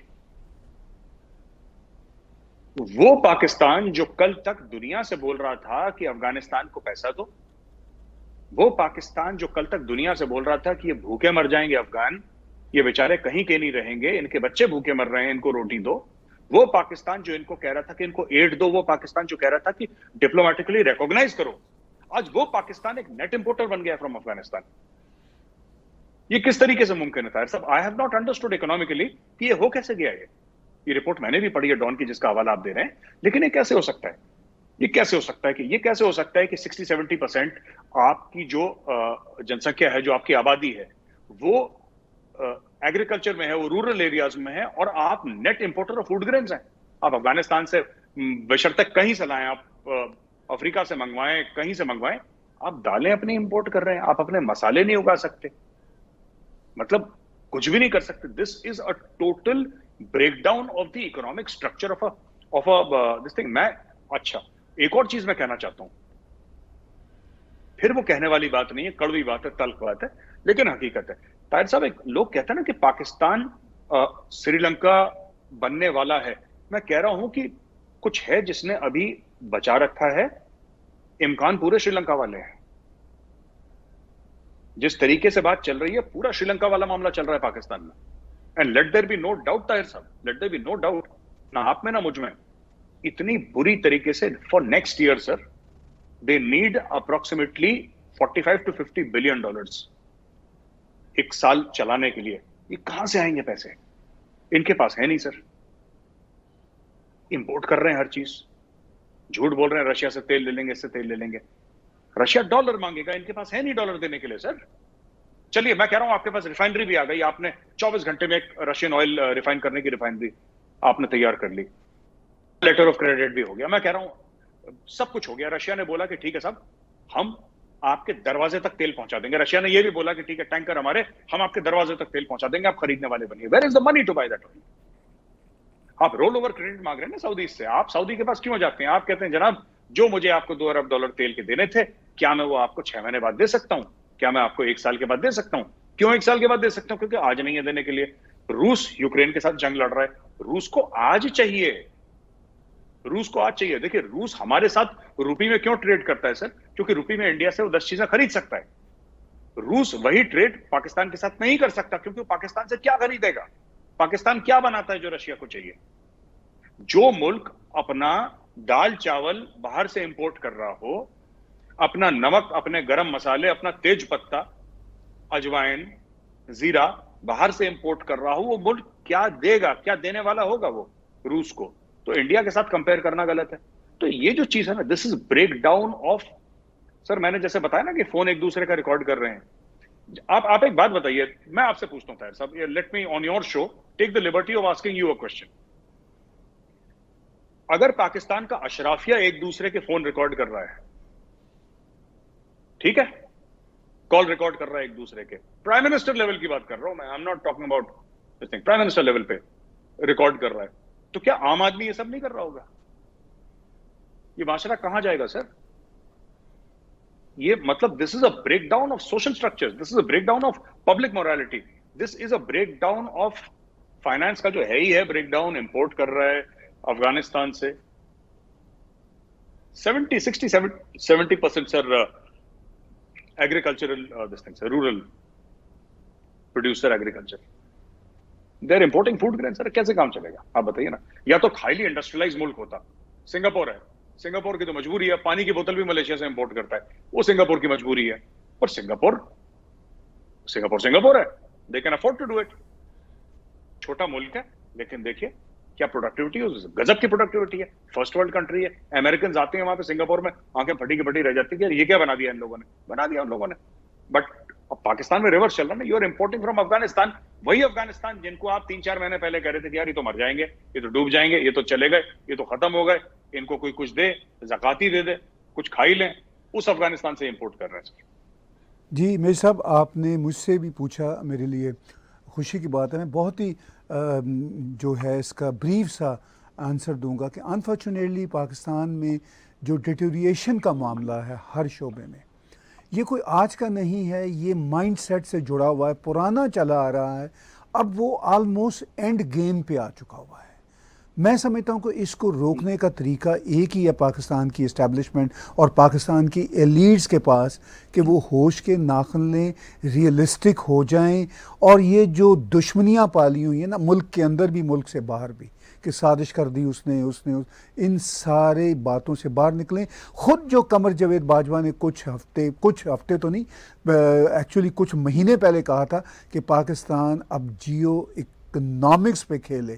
वो पाकिस्तान जो कल तक दुनिया से बोल रहा था कि अफगानिस्तान को पैसा दो, वो पाकिस्तान जो कल तक दुनिया से बोल रहा था कि ये भूखे मर जाएंगे अफगान, ये बेचारे कहीं के नहीं रहेंगे, इनके बच्चे भूखे मर रहे हैं, इनको रोटी दो, वो पाकिस्तान जो इनको कह रहा था कि इनको एड दो, वो पाकिस्तान जो कह रहा था कि डिप्लोमेटिकली रिकॉग्नाइज करो, आज वो पाकिस्तान एक नेट इंपोर्टर बन गया फ्रॉम अफगानिस्तान। ये किस तरीके से मुमकिन है? सब I have not understood economically कि ये हो कैसे गया। ये ये रिपोर्ट मैंने भी पढ़ी है डॉन की, जिसका हवाला आप दे रहे हैं, लेकिन ये कैसे हो सकता है? ये कैसे हो सकता है कि ये कैसे हो सकता है कि सिक्सटी सेवेंटी परसेंट आपकी जो जनसंख्या है, जो आपकी आबादी है, वो एग्रीकल्चर में है, वो रूरल एरियाज में है, और आप net importer of food grains हैं। आप अफगानिस्तान से बशर्ते कहीं से लाएं, आप अफ्रीका से मंगवाएं, कहीं से मंगवाएं, आप दालें अपनी इंपोर्ट कर रहे हैं, आप अपने मसाले नहीं उगा सकते, मतलब कुछ भी नहीं कर सकते। This is a total breakdown of the economic structure of of this thing. मैं अच्छा एक और चीज मैं कहना चाहता हूं, फिर वो कहने वाली बात नहीं है, कड़वी बात है, तल्ख बात है, लेकिन हकीकत है। ताहिर साहब, एक लोग कहते हैं ना कि पाकिस्तान श्रीलंका बनने वाला है। मैं कह रहा हूं कि कुछ है जिसने अभी बचा रखा है, इम्कान पूरे श्रीलंका वाले हैं। जिस तरीके से बात चल रही है, पूरा श्रीलंका वाला मामला चल रहा है पाकिस्तान में। And let there be no doubt Tahir साहब, let there be no doubt, ना आप में ना मुझ में, इतनी बुरी तरीके से for next year sir they need approximately forty five to fifty billion dollars एक साल चलाने के लिए। ये कहां से आएंगे पैसे? इनके पास है नहीं सर। इंपोर्ट कर रहे हैं हर चीज, झूठ बोल रहे हैं रशिया से तेल ले लेंगे, इससे तेल ले लेंगे। रशिया डॉलर मांगेगा, इनके पास है नहीं डॉलर देने के लिए सर। चलिए मैं कह रहा हूं आपके पास रिफाइनरी भी आ गई, आपने चौबीस घंटे में एक रशियन ऑयल रिफाइन करने की रिफाइनरी आपने तैयार कर ली, लेटर ऑफ क्रेडिट भी हो गया, मैं कह रहा हूं सब कुछ हो गया। रशिया ने बोला कि ठीक है साहब, हम आपके दरवाजे तक तेल पहुंचा देंगे। रशिया ने यह भी बोला कि ठीक है, टैंकर हमारे, हम आपके दरवाजे तक तेल पहुंचा देंगे, आप खरीदने वाले बनिए। Where is the money to buy that oil? आप रोल ओवर क्रेडिट मांग रहे हैं ना सऊदी से। आप सऊदी के पास क्यों जाते हैं? आप कहते हैं जनाब जो मुझे आपको दो अरब डॉलर तेल के देने थे, क्या मैं वो आपको छह महीने बाद दे सकता हूं? क्या मैं आपको एक साल के बाद दे सकता हूं? क्यों एक साल के बाद दे सकता हूं? क्योंकि आज नहीं है देने के लिए। रूस यूक्रेन के साथ जंग लड़ रहा है, रूस को आज चाहिए, रूस को आज चाहिए। देखिए, रूस हमारे साथ रुपये में क्यों ट्रेड करता है सर? क्योंकि रुपये में इंडिया से वो दस चीजें खरीद सकता है। रूस वही ट्रेड पाकिस्तान के साथ नहीं कर सकता, क्योंकि वो पाकिस्तान से क्या खरीदेगा? पाकिस्तान क्या बनाता है जो रशिया को चाहिए? जो मुल्क अपना दाल चावल बाहर से इंपोर्ट कर रहा हो, अपना नमक, अपने गरम मसाले, अपना तेज पत्ता, अजवाइन, जीरा बाहर से इंपोर्ट कर रहा हो, वो मुल्क क्या देगा, क्या देने वाला होगा वो रूस को? तो इंडिया के साथ कंपेयर करना गलत है। तो ये जो चीज है ना, this is breakdown of, sir मैंने जैसे बताया ना कि फोन एक दूसरे का रिकॉर्ड कर रहे हैं। आप आप एक बात बताइए, मैं आपसे पूछता हूं ताहिर साहब, let me on your show take the liberty of asking you a question. अगर पाकिस्तान का अशराफिया एक दूसरे के फोन रिकॉर्ड कर रहा है, ठीक है, कॉल रिकॉर्ड कर रहा है एक दूसरे के, प्राइम मिनिस्टर लेवल की बात कर रहा हूं मैं, I am not talking about this thing, prime minister level पे रिकॉर्ड कर रहा है, तो क्या आम आदमी ये सब नहीं कर रहा होगा? ये माशरा कहां जाएगा सर? ये मतलब this is a breakdown of social structures, this is a breakdown of public morality, this is a breakdown of finance का जो है ही है ब्रेकडाउन। इंपोर्ट कर रहा है अफगानिस्तान से seventy sixty seventy percent sir agricultural this thing sir, rural producer agriculture, they are importing food grain. Sir कैसे काम चलेगा आप बताइए ना? या तो हाईली इंडस्ट्रियलाइज मुल्क होता, सिंगापुर है, सिंगापुर की तो मजबूरी है, पानी की बोतल भी मलेशिया से इंपोर्ट करता है, वो सिंगापुर की मजबूरी है। पर सिंगापुर सिंगापुर सिंगापुर है, they can afford to do it. छोटा मुल्क है, लेकिन देखिए क्या प्रोडक्टिविटी है, गजब की प्रोडक्टिविटी है, फर्स्ट वर्ल्ड कंट्री है। अमेरिकन आते हैं वहां पे सिंगापुर में, आंखें फटी की फटी रह जाती है, ये क्या बना दिया इन लोगों ने, बना दिया उन लोगों ने। बट अब पाकिस्तान में रिवर्स चल रहा है ना, you are importing from Afghanistan, वही अफगानिस्तान जिनको आप तीन चार महीने पहले कह रहे थे कि यार ये तो मर जाएंगे, ये तो डूब जाएंगे, ये तो चले गए, ये तो खत्म हो गए, इनको कोई कुछ दे, ज़काती दे दे, कुछ खा ही लें, उस अफगानिस्तान से इंपोर्ट कर रहे हैं। जी मेरे साहब, आपने मुझसे भी पूछा, मेरे लिए खुशी की बात है, मैं बहुत ही जो है इसका ब्रीफ सा आंसर दूंगा कि अनफॉर्चुनेटली पाकिस्तान में जो डिटोरिएशन का मामला है हर शोबे में, ये कोई आज का नहीं है, ये माइंडसेट से जुड़ा हुआ है, पुराना चला आ रहा है, अब वो ऑलमोस्ट एंड गेम पे आ चुका हुआ है। मैं समझता हूँ कि इसको रोकने का तरीका एक ही है पाकिस्तान की इस्टेब्लिशमेंट और पाकिस्तान की एलीट्स के पास, कि वो होश के नाखुन लें, रियलिस्टिक हो जाएं, और ये जो दुश्मनियाँ पाली हुई हैं ना, मुल्क के अंदर भी मुल्क से बाहर भी, कि साजिश कर दी उसने उसने उस, इन सारे बातों से बाहर निकलें। ख़ुद जो कमर जावेद बाजवा ने कुछ हफ्ते कुछ हफ्ते तो नहीं एक्चुअली कुछ महीने पहले कहा था कि पाकिस्तान अब जियो इकनॉमिक्स पे खेले,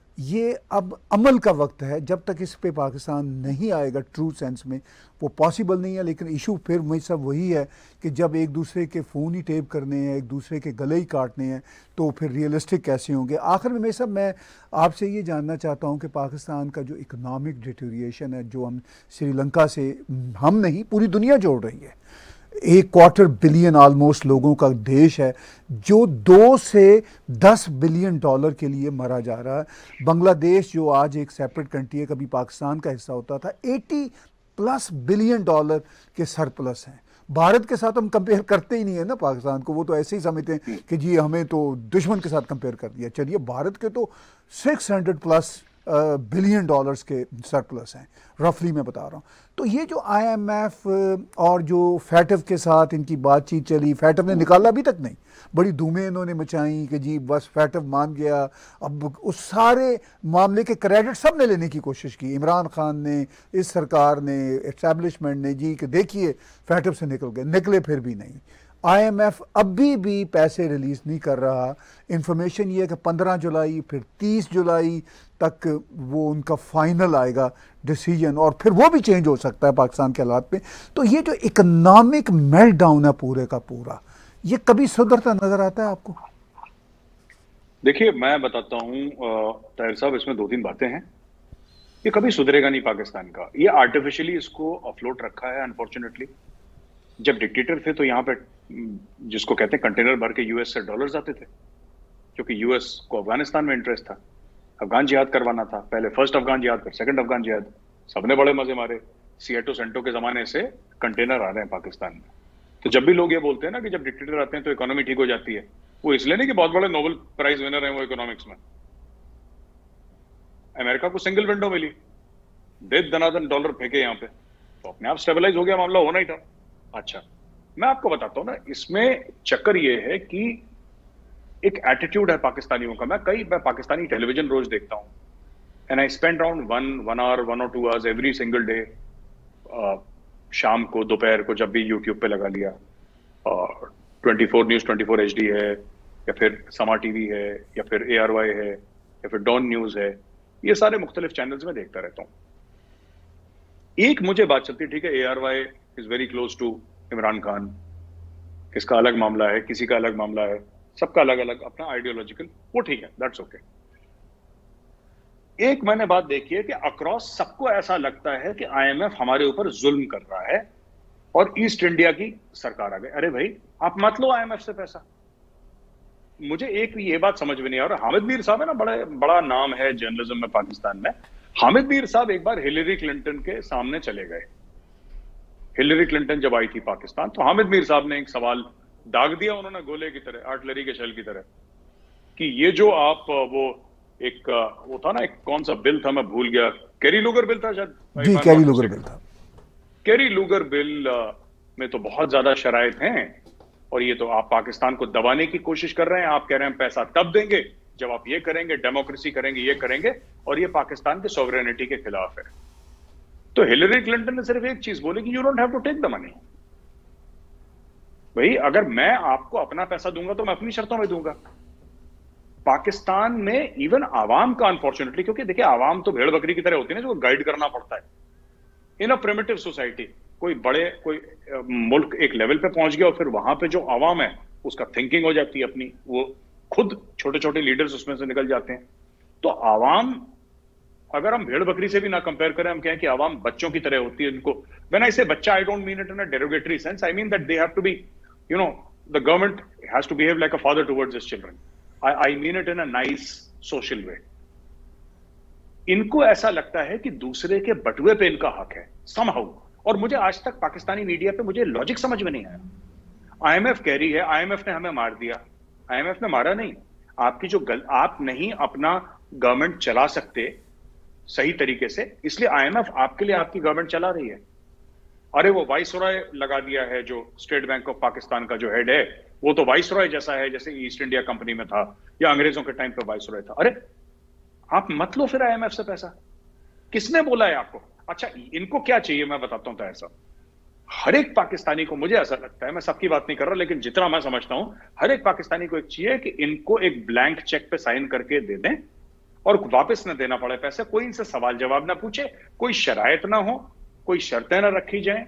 ये अब अमल का वक्त है। जब तक इस पे पाकिस्तान नहीं आएगा ट्रू सेंस में, वो पॉसिबल नहीं है। लेकिन इशू फिर वही सब वही है कि जब एक दूसरे के फ़ोन ही टेप करने हैं, एक दूसरे के गले ही काटने हैं, तो फिर रियलिस्टिक कैसे होंगे? आखिर में मैं सब मैं आपसे ये जानना चाहता हूँ कि पाकिस्तान का जो इकनॉमिक डिटोरिएशन है, जो हम श्रीलंका से, हम नहीं पूरी दुनिया जोड़ रही है, एक क्वार्टर बिलियन ऑलमोस्ट लोगों का देश है जो दो से दस बिलियन डॉलर के लिए मरा जा रहा है। बांग्लादेश जो आज एक सेपरेट कंट्री है, कभी पाकिस्तान का हिस्सा होता था, अस्सी प्लस बिलियन डॉलर के सरप्लस हैं। भारत के साथ हम कंपेयर करते ही नहीं है ना पाकिस्तान को, वो तो ऐसे ही समझते हैं कि जी हमें तो दुश्मन के साथ कंपेयर कर दिया। चलिए, भारत के तो छह सौ प्लस बिलियन डॉलर्स के सरप्लस हैं, रफली मैं बता रहा हूँ। तो ये जो आईएमएफ और जो फैटफ के साथ इनकी बातचीत चली, फैटफ ने निकाला अभी तक नहीं, बड़ी धूमें इन्होंने मचाई कि जी बस फैटफ मान गया। अब उस सारे मामले के क्रेडिट सब ने लेने की कोशिश की, इमरान खान ने, इस सरकार ने, एस्टैब्लिशमेंट ने, जी कि देखिए फैटफ से निकल गए, निकले फिर भी नहीं। आईएमएफ अभी भी पैसे रिलीज़ नहीं कर रहा। इंफॉर्मेशन ये है कि पंद्रह जुलाई फिर तीस जुलाई तक वो उनका फाइनल आएगा डिसीजन, और फिर वो भी चेंज हो सकता है पाकिस्तान के हालात में। तो ये जो इकोनॉमिक मेल्टडाउन है पूरे का पूरा, ये कभी सुधरता नजर आता है आपको? देखिए, मैं बताता हूँ ताहिर साहब, इसमें दो तीन बातें हैं। ये कभी सुधरेगा नहीं पाकिस्तान का, ये आर्टिफिशियली इसको अफलोट रखा है अनफॉर्चुनेटली। जब डिक्टेटर थे तो यहाँ पे जिसको कहते हैं कंटेनर भर के यूएस से डॉलर्स आते थे, क्योंकि यूएस को अफगानिस्तान में इंटरेस्ट था, अफगान जिहाद करवाना था, पहले फर्स्ट अफगान जिहाद फिर सेकंड अफगान जिहाद, सबने बड़े मजे मारे। सिएटो सेंटो के जमाने से कंटेनर आ रहे हैं पाकिस्तान में। तो जब भी लोग ये बोलते हैं ना कि जब डिक्टेटर आते हैं तो इकोनॉमी ठीक हो जाती है, वो इसलिए नहीं कि बहुत बड़े नोबेल प्राइज विनर हैं वो इकोनॉमिक्स में। अमेरिका को सिंगल विंडो मिली, दे दनादन डॉलर फेंके यहां पे, तो अपने आप स्टेबलाइज हो गया, मामला होना ही था। अच्छा, मैं आपको बताता हूं ना, इसमें चक्कर ये है कि एक एटीट्यूड है पाकिस्तानियों का। मैं कई मैं पाकिस्तानी टेलीविजन रोज देखता हूं, and I spend around one one hour one और two hours every single day, शाम को दोपहर को जब भी यूट्यूब पे लगा लिया, twenty four news twenty four H D है, या फिर समा टीवी है, या फिर ए आर वाई है, या फिर डॉन न्यूज है, ये सारे मुख्तलिफ चैनल्स में देखता रहता हूं। एक मुझे बात चलती है, ठीक है, A R Y is very close to Imran Khan, किसका अलग मामला है, किसी का अलग मामला है, सबका अलग अलग अपना आइडियोलॉजिकल, वो ठीक है, दैट्स ओके। एक मैंने बात देखी है कि अक्रॉस सबको ऐसा लगता है कि आई एम एफ हमारे ऊपर जुल्म कर रहा है और ईस्ट इंडिया की सरकार आ गई। अरे भाई, आप मत लो आई एम एफ से पैसा। मुझे एक ये बात समझ में नहीं आ रहा, हामिद मीर साहब है ना, बड़ा बड़ा नाम है जर्नलिज्म में पाकिस्तान में। हामिद मीर साहब एक बार हिलरी क्लिंटन के सामने चले गए। हिलरी क्लिंटन जब आई थी पाकिस्तान, तो हामिद मीर साहब ने एक सवाल दाग दिया उन्होंने गोले की तरह, आर्टिलरी के शेल की तरह, कि ये जो आप वो एक वो था ना, एक कौन सा बिल था, मैं भूल गया, कैरी लूगर बिल था शायद, जी कैरी लूगर बिल था। कैरी लूगर बिल में तो बहुत ज्यादा शराइत हैं, और ये तो आप पाकिस्तान को दबाने की कोशिश कर रहे हैं। आप कह रहे हैं पैसा तब देंगे जब आप ये करेंगे, डेमोक्रेसी करेंगे, ये करेंगे, और ये पाकिस्तान के सॉवरेनिटी के खिलाफ है। तो हिलरी क्लिंटन ने सिर्फ एक चीज बोली कि you don't have to take the money. भाई, अगर मैं आपको अपना पैसा दूंगा तो मैं अपनी शर्तों में दूंगा। पाकिस्तान में इवन आवाम का अनफॉर्चुनेटली, क्योंकि देखिए आवाम तो भेड़ बकरी की तरह होती है ना, जो गाइड करना पड़ता है इन अ प्रिमिटिव सोसाइटी। कोई बड़े कोई मुल्क एक लेवल पे पहुंच गया और फिर वहां पे जो आवाम है उसका थिंकिंग हो जाती है अपनी, वो खुद छोटे छोटे लीडर्स उसमें से निकल जाते हैं। तो आवाम, अगर हम भेड़ बकरी से भी ना कंपेयर करें, हम कहें कि आवाम बच्चों की तरह होती है। इनको व्हेन आई से बच्चा, I don't mean it in a derogatory sense, I mean that they have to be, you know, the government has to behave like a father towards his children. I I mean it in a nice social way. इनको ऐसा लगता है कि दूसरे के बटुए पे इनका हक है समहाउ। और मुझे आज तक पाकिस्तानी मीडिया पे मुझे लॉजिक समझ में नहीं आया। आईएमएफ कह रही है आईएमएफ ने हमें मार दिया। आईएमएफ ने मारा नहीं। आपकी जो गल, आप नहीं अपना गवर्नमेंट चला सकते सही तरीके से, इसलिए आईएमएफ आपके लिए आपकी गवर्नमेंट चला रही है। अरे वो वाइसरॉय लगा दिया है, जो स्टेट बैंक ऑफ पाकिस्तान का जो हेड है, वो तो वाइसरॉय जैसा है जैसे ईस्ट इंडिया कंपनी में था या अंग्रेजों के टाइम पे वाइसरॉय था। अरे आप मत लो फिर आईएमएफ से पैसा। किसने बोला है आपको? अच्छा, इनको क्या चाहिए मैं बताता हूं। ताहिर साहब, हर एक पाकिस्तानी को, मुझे ऐसा लगता है, मैं सबकी बात नहीं कर रहा लेकिन जितना मैं समझता हूं, हर एक पाकिस्तानी को एक चाहिए कि इनको एक ब्लैंक चेक पे साइन करके दे दें और वापस न देना पड़े पैसे। कोई इनसे सवाल जवाब ना पूछे, कोई शरायत ना हो, कोई शर्तें ना रखी जाएं,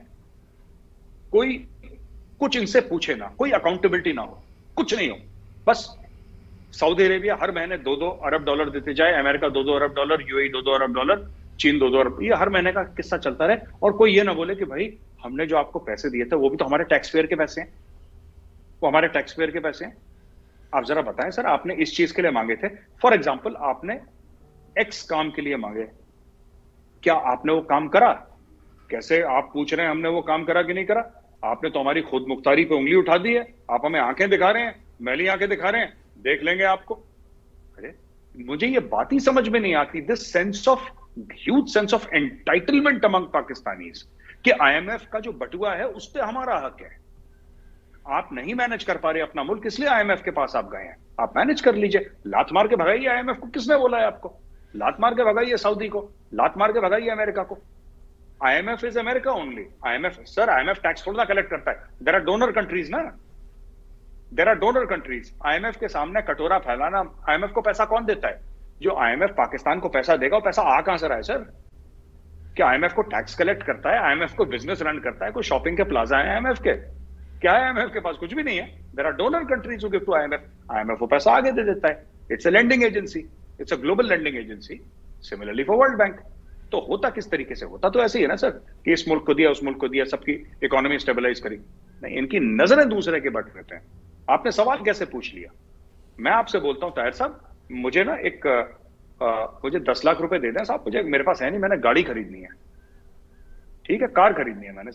कोई कुछ इनसे पूछे ना, कोई अकाउंटेबिलिटी ना हो, कुछ नहीं हो। बस सऊदी अरेबिया हर महीने दो दो अरब डॉलर देते जाए, अमेरिका दो दो अरब डॉलर, यूएई दो दो अरब डॉलर, चीन दो दो अरब, ये हर महीने का किस्सा चलता रहे। और कोई ये ना बोले कि भाई हमने जो आपको पैसे दिए थे वो भी तो हमारे टैक्स पेयर के पैसे हैं, वो हमारे टैक्स पेयर के पैसे हैं। आप जरा बताएं सर, आपने इस चीज के लिए मांगे थे, फॉर एग्जाम्पल आपने एक्स काम के लिए मांगे, क्या आपने वो काम करा? कैसे आप पूछ रहे हैं हमने वो काम करा कि नहीं करा? आपने तो हमारी खुद मुख्तारी पे उंगली उठा दी है। आप हमें आंखें दिखा रहे हैं, मैली आंखें दिखा रहे हैं, देख लेंगे आपको। अरे मुझे ये बात ही समझ में नहीं आती, this sense of huge sense of entitlement among Pakistanis कि आईएमएफ का जो बटुआ है उस पर हमारा हक है। आप नहीं मैनेज कर पा रहे अपना मुल्क, इसलिए आईएमएफ के पास आप गए हैं। आप मैनेज कर लीजिए, लात मार के भगाइए आईएमएफ को। किसने बोला है आपको? लात मार के भगाइए सऊदी को, लात मार के भगाइए अमेरिका को। IMF is America only. IMF sir, IMF tax थोड़ा कलेक्ट करता है। देयर आर डोनर कंट्रीज ना, there are donor countries. IMF के सामने कटोरा फैलाना, आईएमएफ को पैसा कौन देता है? जो आईएमएफ पाकिस्तान को पैसा देगा वो पैसा आ कहां से रहा है सर? क्या आईएमएफ को टैक्स कलेक्ट करता है? आईएमएफ को बिजनेस रन करता है? कोई शॉपिंग के प्लाजा है आईएमएफ के? क्या है आईएमएफ के पास? कुछ भी नहीं है। There are donor countries who give to IMF. IMF वो पैसा आगे दे देता है। It's a lending agency, it's a global lending agency. Similarly for World Bank. तो होता किस तरीके से? होता तो ऐसे ही है ना सर, कि इस मुल्क को दिया, उस मुल्क को दिया, सबकी इकोनॉमी स्टेबलाइज करी। नहीं, इनकी नजरें दूसरे के बट रहते हैं। आपने सवाल कैसे पूछ लिया? मैं आपसे बोलता हूं ताहिर साहब, मुझे ना एक आ, मुझे दस लाख रुपए दे दें साहब, मुझे, मेरे पास है नहीं, मैंने गाड़ी खरीदनी है, ठीक है, कार खरीदनी है मैंने साहब,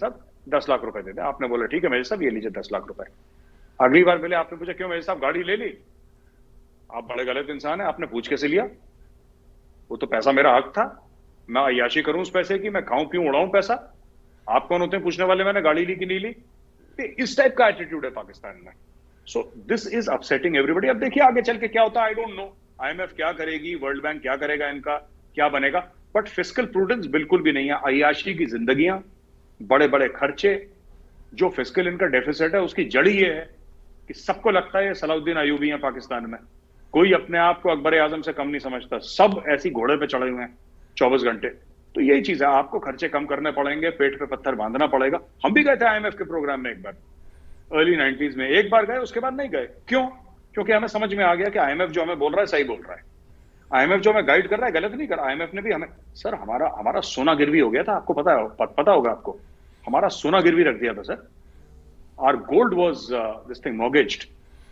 दस लाख रुपए दे दे। आपने बोला ठीक है मेजर साहब, ये लीजिए दस लाख रुपए। अगली बार मिले, आपने पूछा क्यों मेजर साहब गाड़ी ले ली? आप बड़े गलत इंसान है, आपने पूछ कैसे लिया? वो तो पैसा मेरा हक था, मैं अय्याशी करूं उस पैसे की, मैं खाऊं पीऊं उड़ाऊं पैसा। आप कौन होते हैं पूछने वाले मैंने गाड़ी ली कि नहीं ली? इस टाइप का एटीट्यूड है पाकिस्तान में। So this is upsetting everybody. अब देखिए आगे चल के क्या होता है, आई डोंट नो। आईएमएफ क्या करेगी, वर्ल्ड बैंक क्या करेगा, इनका क्या बनेगा, बट फिस्कल प्रूडेंस बिल्कुल भी नहीं है। अय्याशी की जिंदगियां, बड़े बड़े खर्चे, जो फिस्कल इनका डेफिसिट है उसकी जड़ ये है कि सबको लगता है सलाउद्दीन अयूबी है पाकिस्तान में। कोई अपने आप को अकबर आजम से कम नहीं समझता, सब ऐसी घोड़े पे चढ़े हुए हैं चौबीस घंटे। तो यही चीज है, आपको खर्चे कम करने पड़ेंगे, पेट पे पत्थर बांधना पड़ेगा। हम भी गए थे आईएमएफ के प्रोग्राम में एक बार, अर्ली नाइनटीज में एक बार गए, उसके बाद नहीं गए। क्यों? क्योंकि हमें समझ में आ गया कि आईएमएफ जो हमें बोल रहा है सही बोल रहा है, आईएमएफ जो हमें गाइड कर रहा है गलत नहीं कर रहा। आईएमएफ ने भी हमें, सर हमारा हमारा सोना गिरवी हो गया था, आपको पता है, पता होगा आपको, हमारा सोना गिरवी रख दिया था sir. Our gold was this thing mortgaged.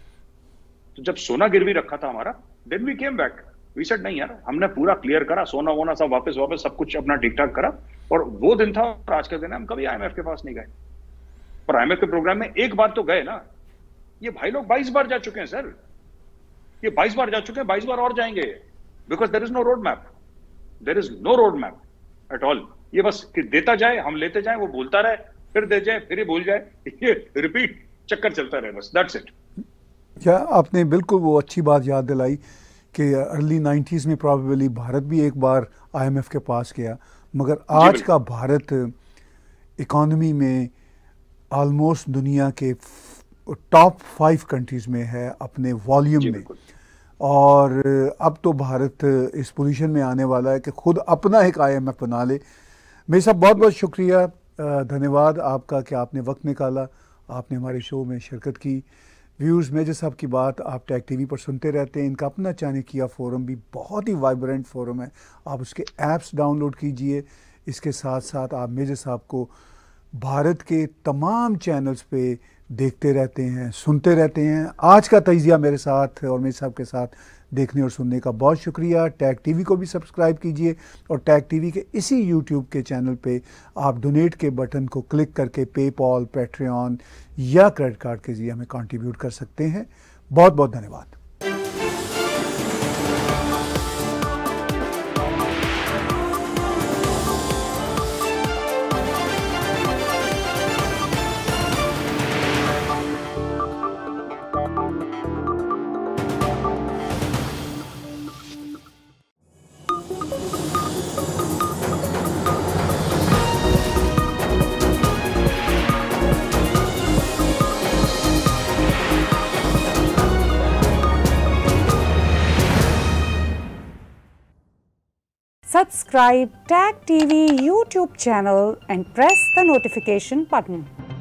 तो जब सोना गिरवी रखा था हमारा, then we came back, we said नहीं यार, हमने पूरा क्लियर करा, सोना वोना सब वापस वापस सब कुछ अपना ठीक ठाक करा। और वो दिन था और आज का दिन है, हम कभी आईएमएफ के पास नहीं गए। पर आईएमएफ के प्रोग्राम में एक बार तो गए ना। ये भाई लोग बाईस बार जा चुके हैं सर, ये बाईस बार जा चुके हैं, बाईस बार और जाएंगे, because there is no road map, there is no road map at all. ये बस कि देता जाए, हम लेते जाए, वो बोलता रहे, फिर दे जाए, फिर ये भूल जाए, ये रिपीट चक्कर चलता रहे, बस दैट्स इट। क्या आपने बिल्कुल वो अच्छी बात याद दिलाई कि अर्ली नाइन्टीज़ में प्रॉबेबली भारत भी एक बार आईएमएफ के पास गया, मगर आज का भारत इकॉनमी में ऑलमोस्ट दुनिया के टॉप फाइव कंट्रीज़ में है अपने वॉल्यूम में। और अब तो भारत इस पोजीशन में आने वाला है कि खुद अपना एक आईएमएफ बना ले। मेरे साहब बहुत बहुत शुक्रिया, धन्यवाद आपका कि आपने वक्त निकाला, आपने हमारे शो में शिरकत की। व्यूज़ मेजर साहब की बात आप टैग टीवी पर सुनते रहते हैं। इनका अपना चाणक्य फोरम भी बहुत ही वाइब्रेंट फोरम है, आप उसके ऐप्स डाउनलोड कीजिए। इसके साथ साथ आप मेजर साहब को भारत के तमाम चैनल्स पे देखते रहते हैं, सुनते रहते हैं। आज का तजिया मेरे साथ और मेजर साहब के साथ देखने और सुनने का बहुत शुक्रिया। टैग टीवी को भी सब्सक्राइब कीजिए और टैग टीवी के इसी यूट्यूब के चैनल पे आप डोनेट के बटन को क्लिक करके पेपॉल, पैट्रियन या क्रेडिट कार्ड के जरिए हमें कंट्रीब्यूट कर सकते हैं। बहुत बहुत धन्यवाद। Subscribe Tag T V YouTube channel and press the notification button.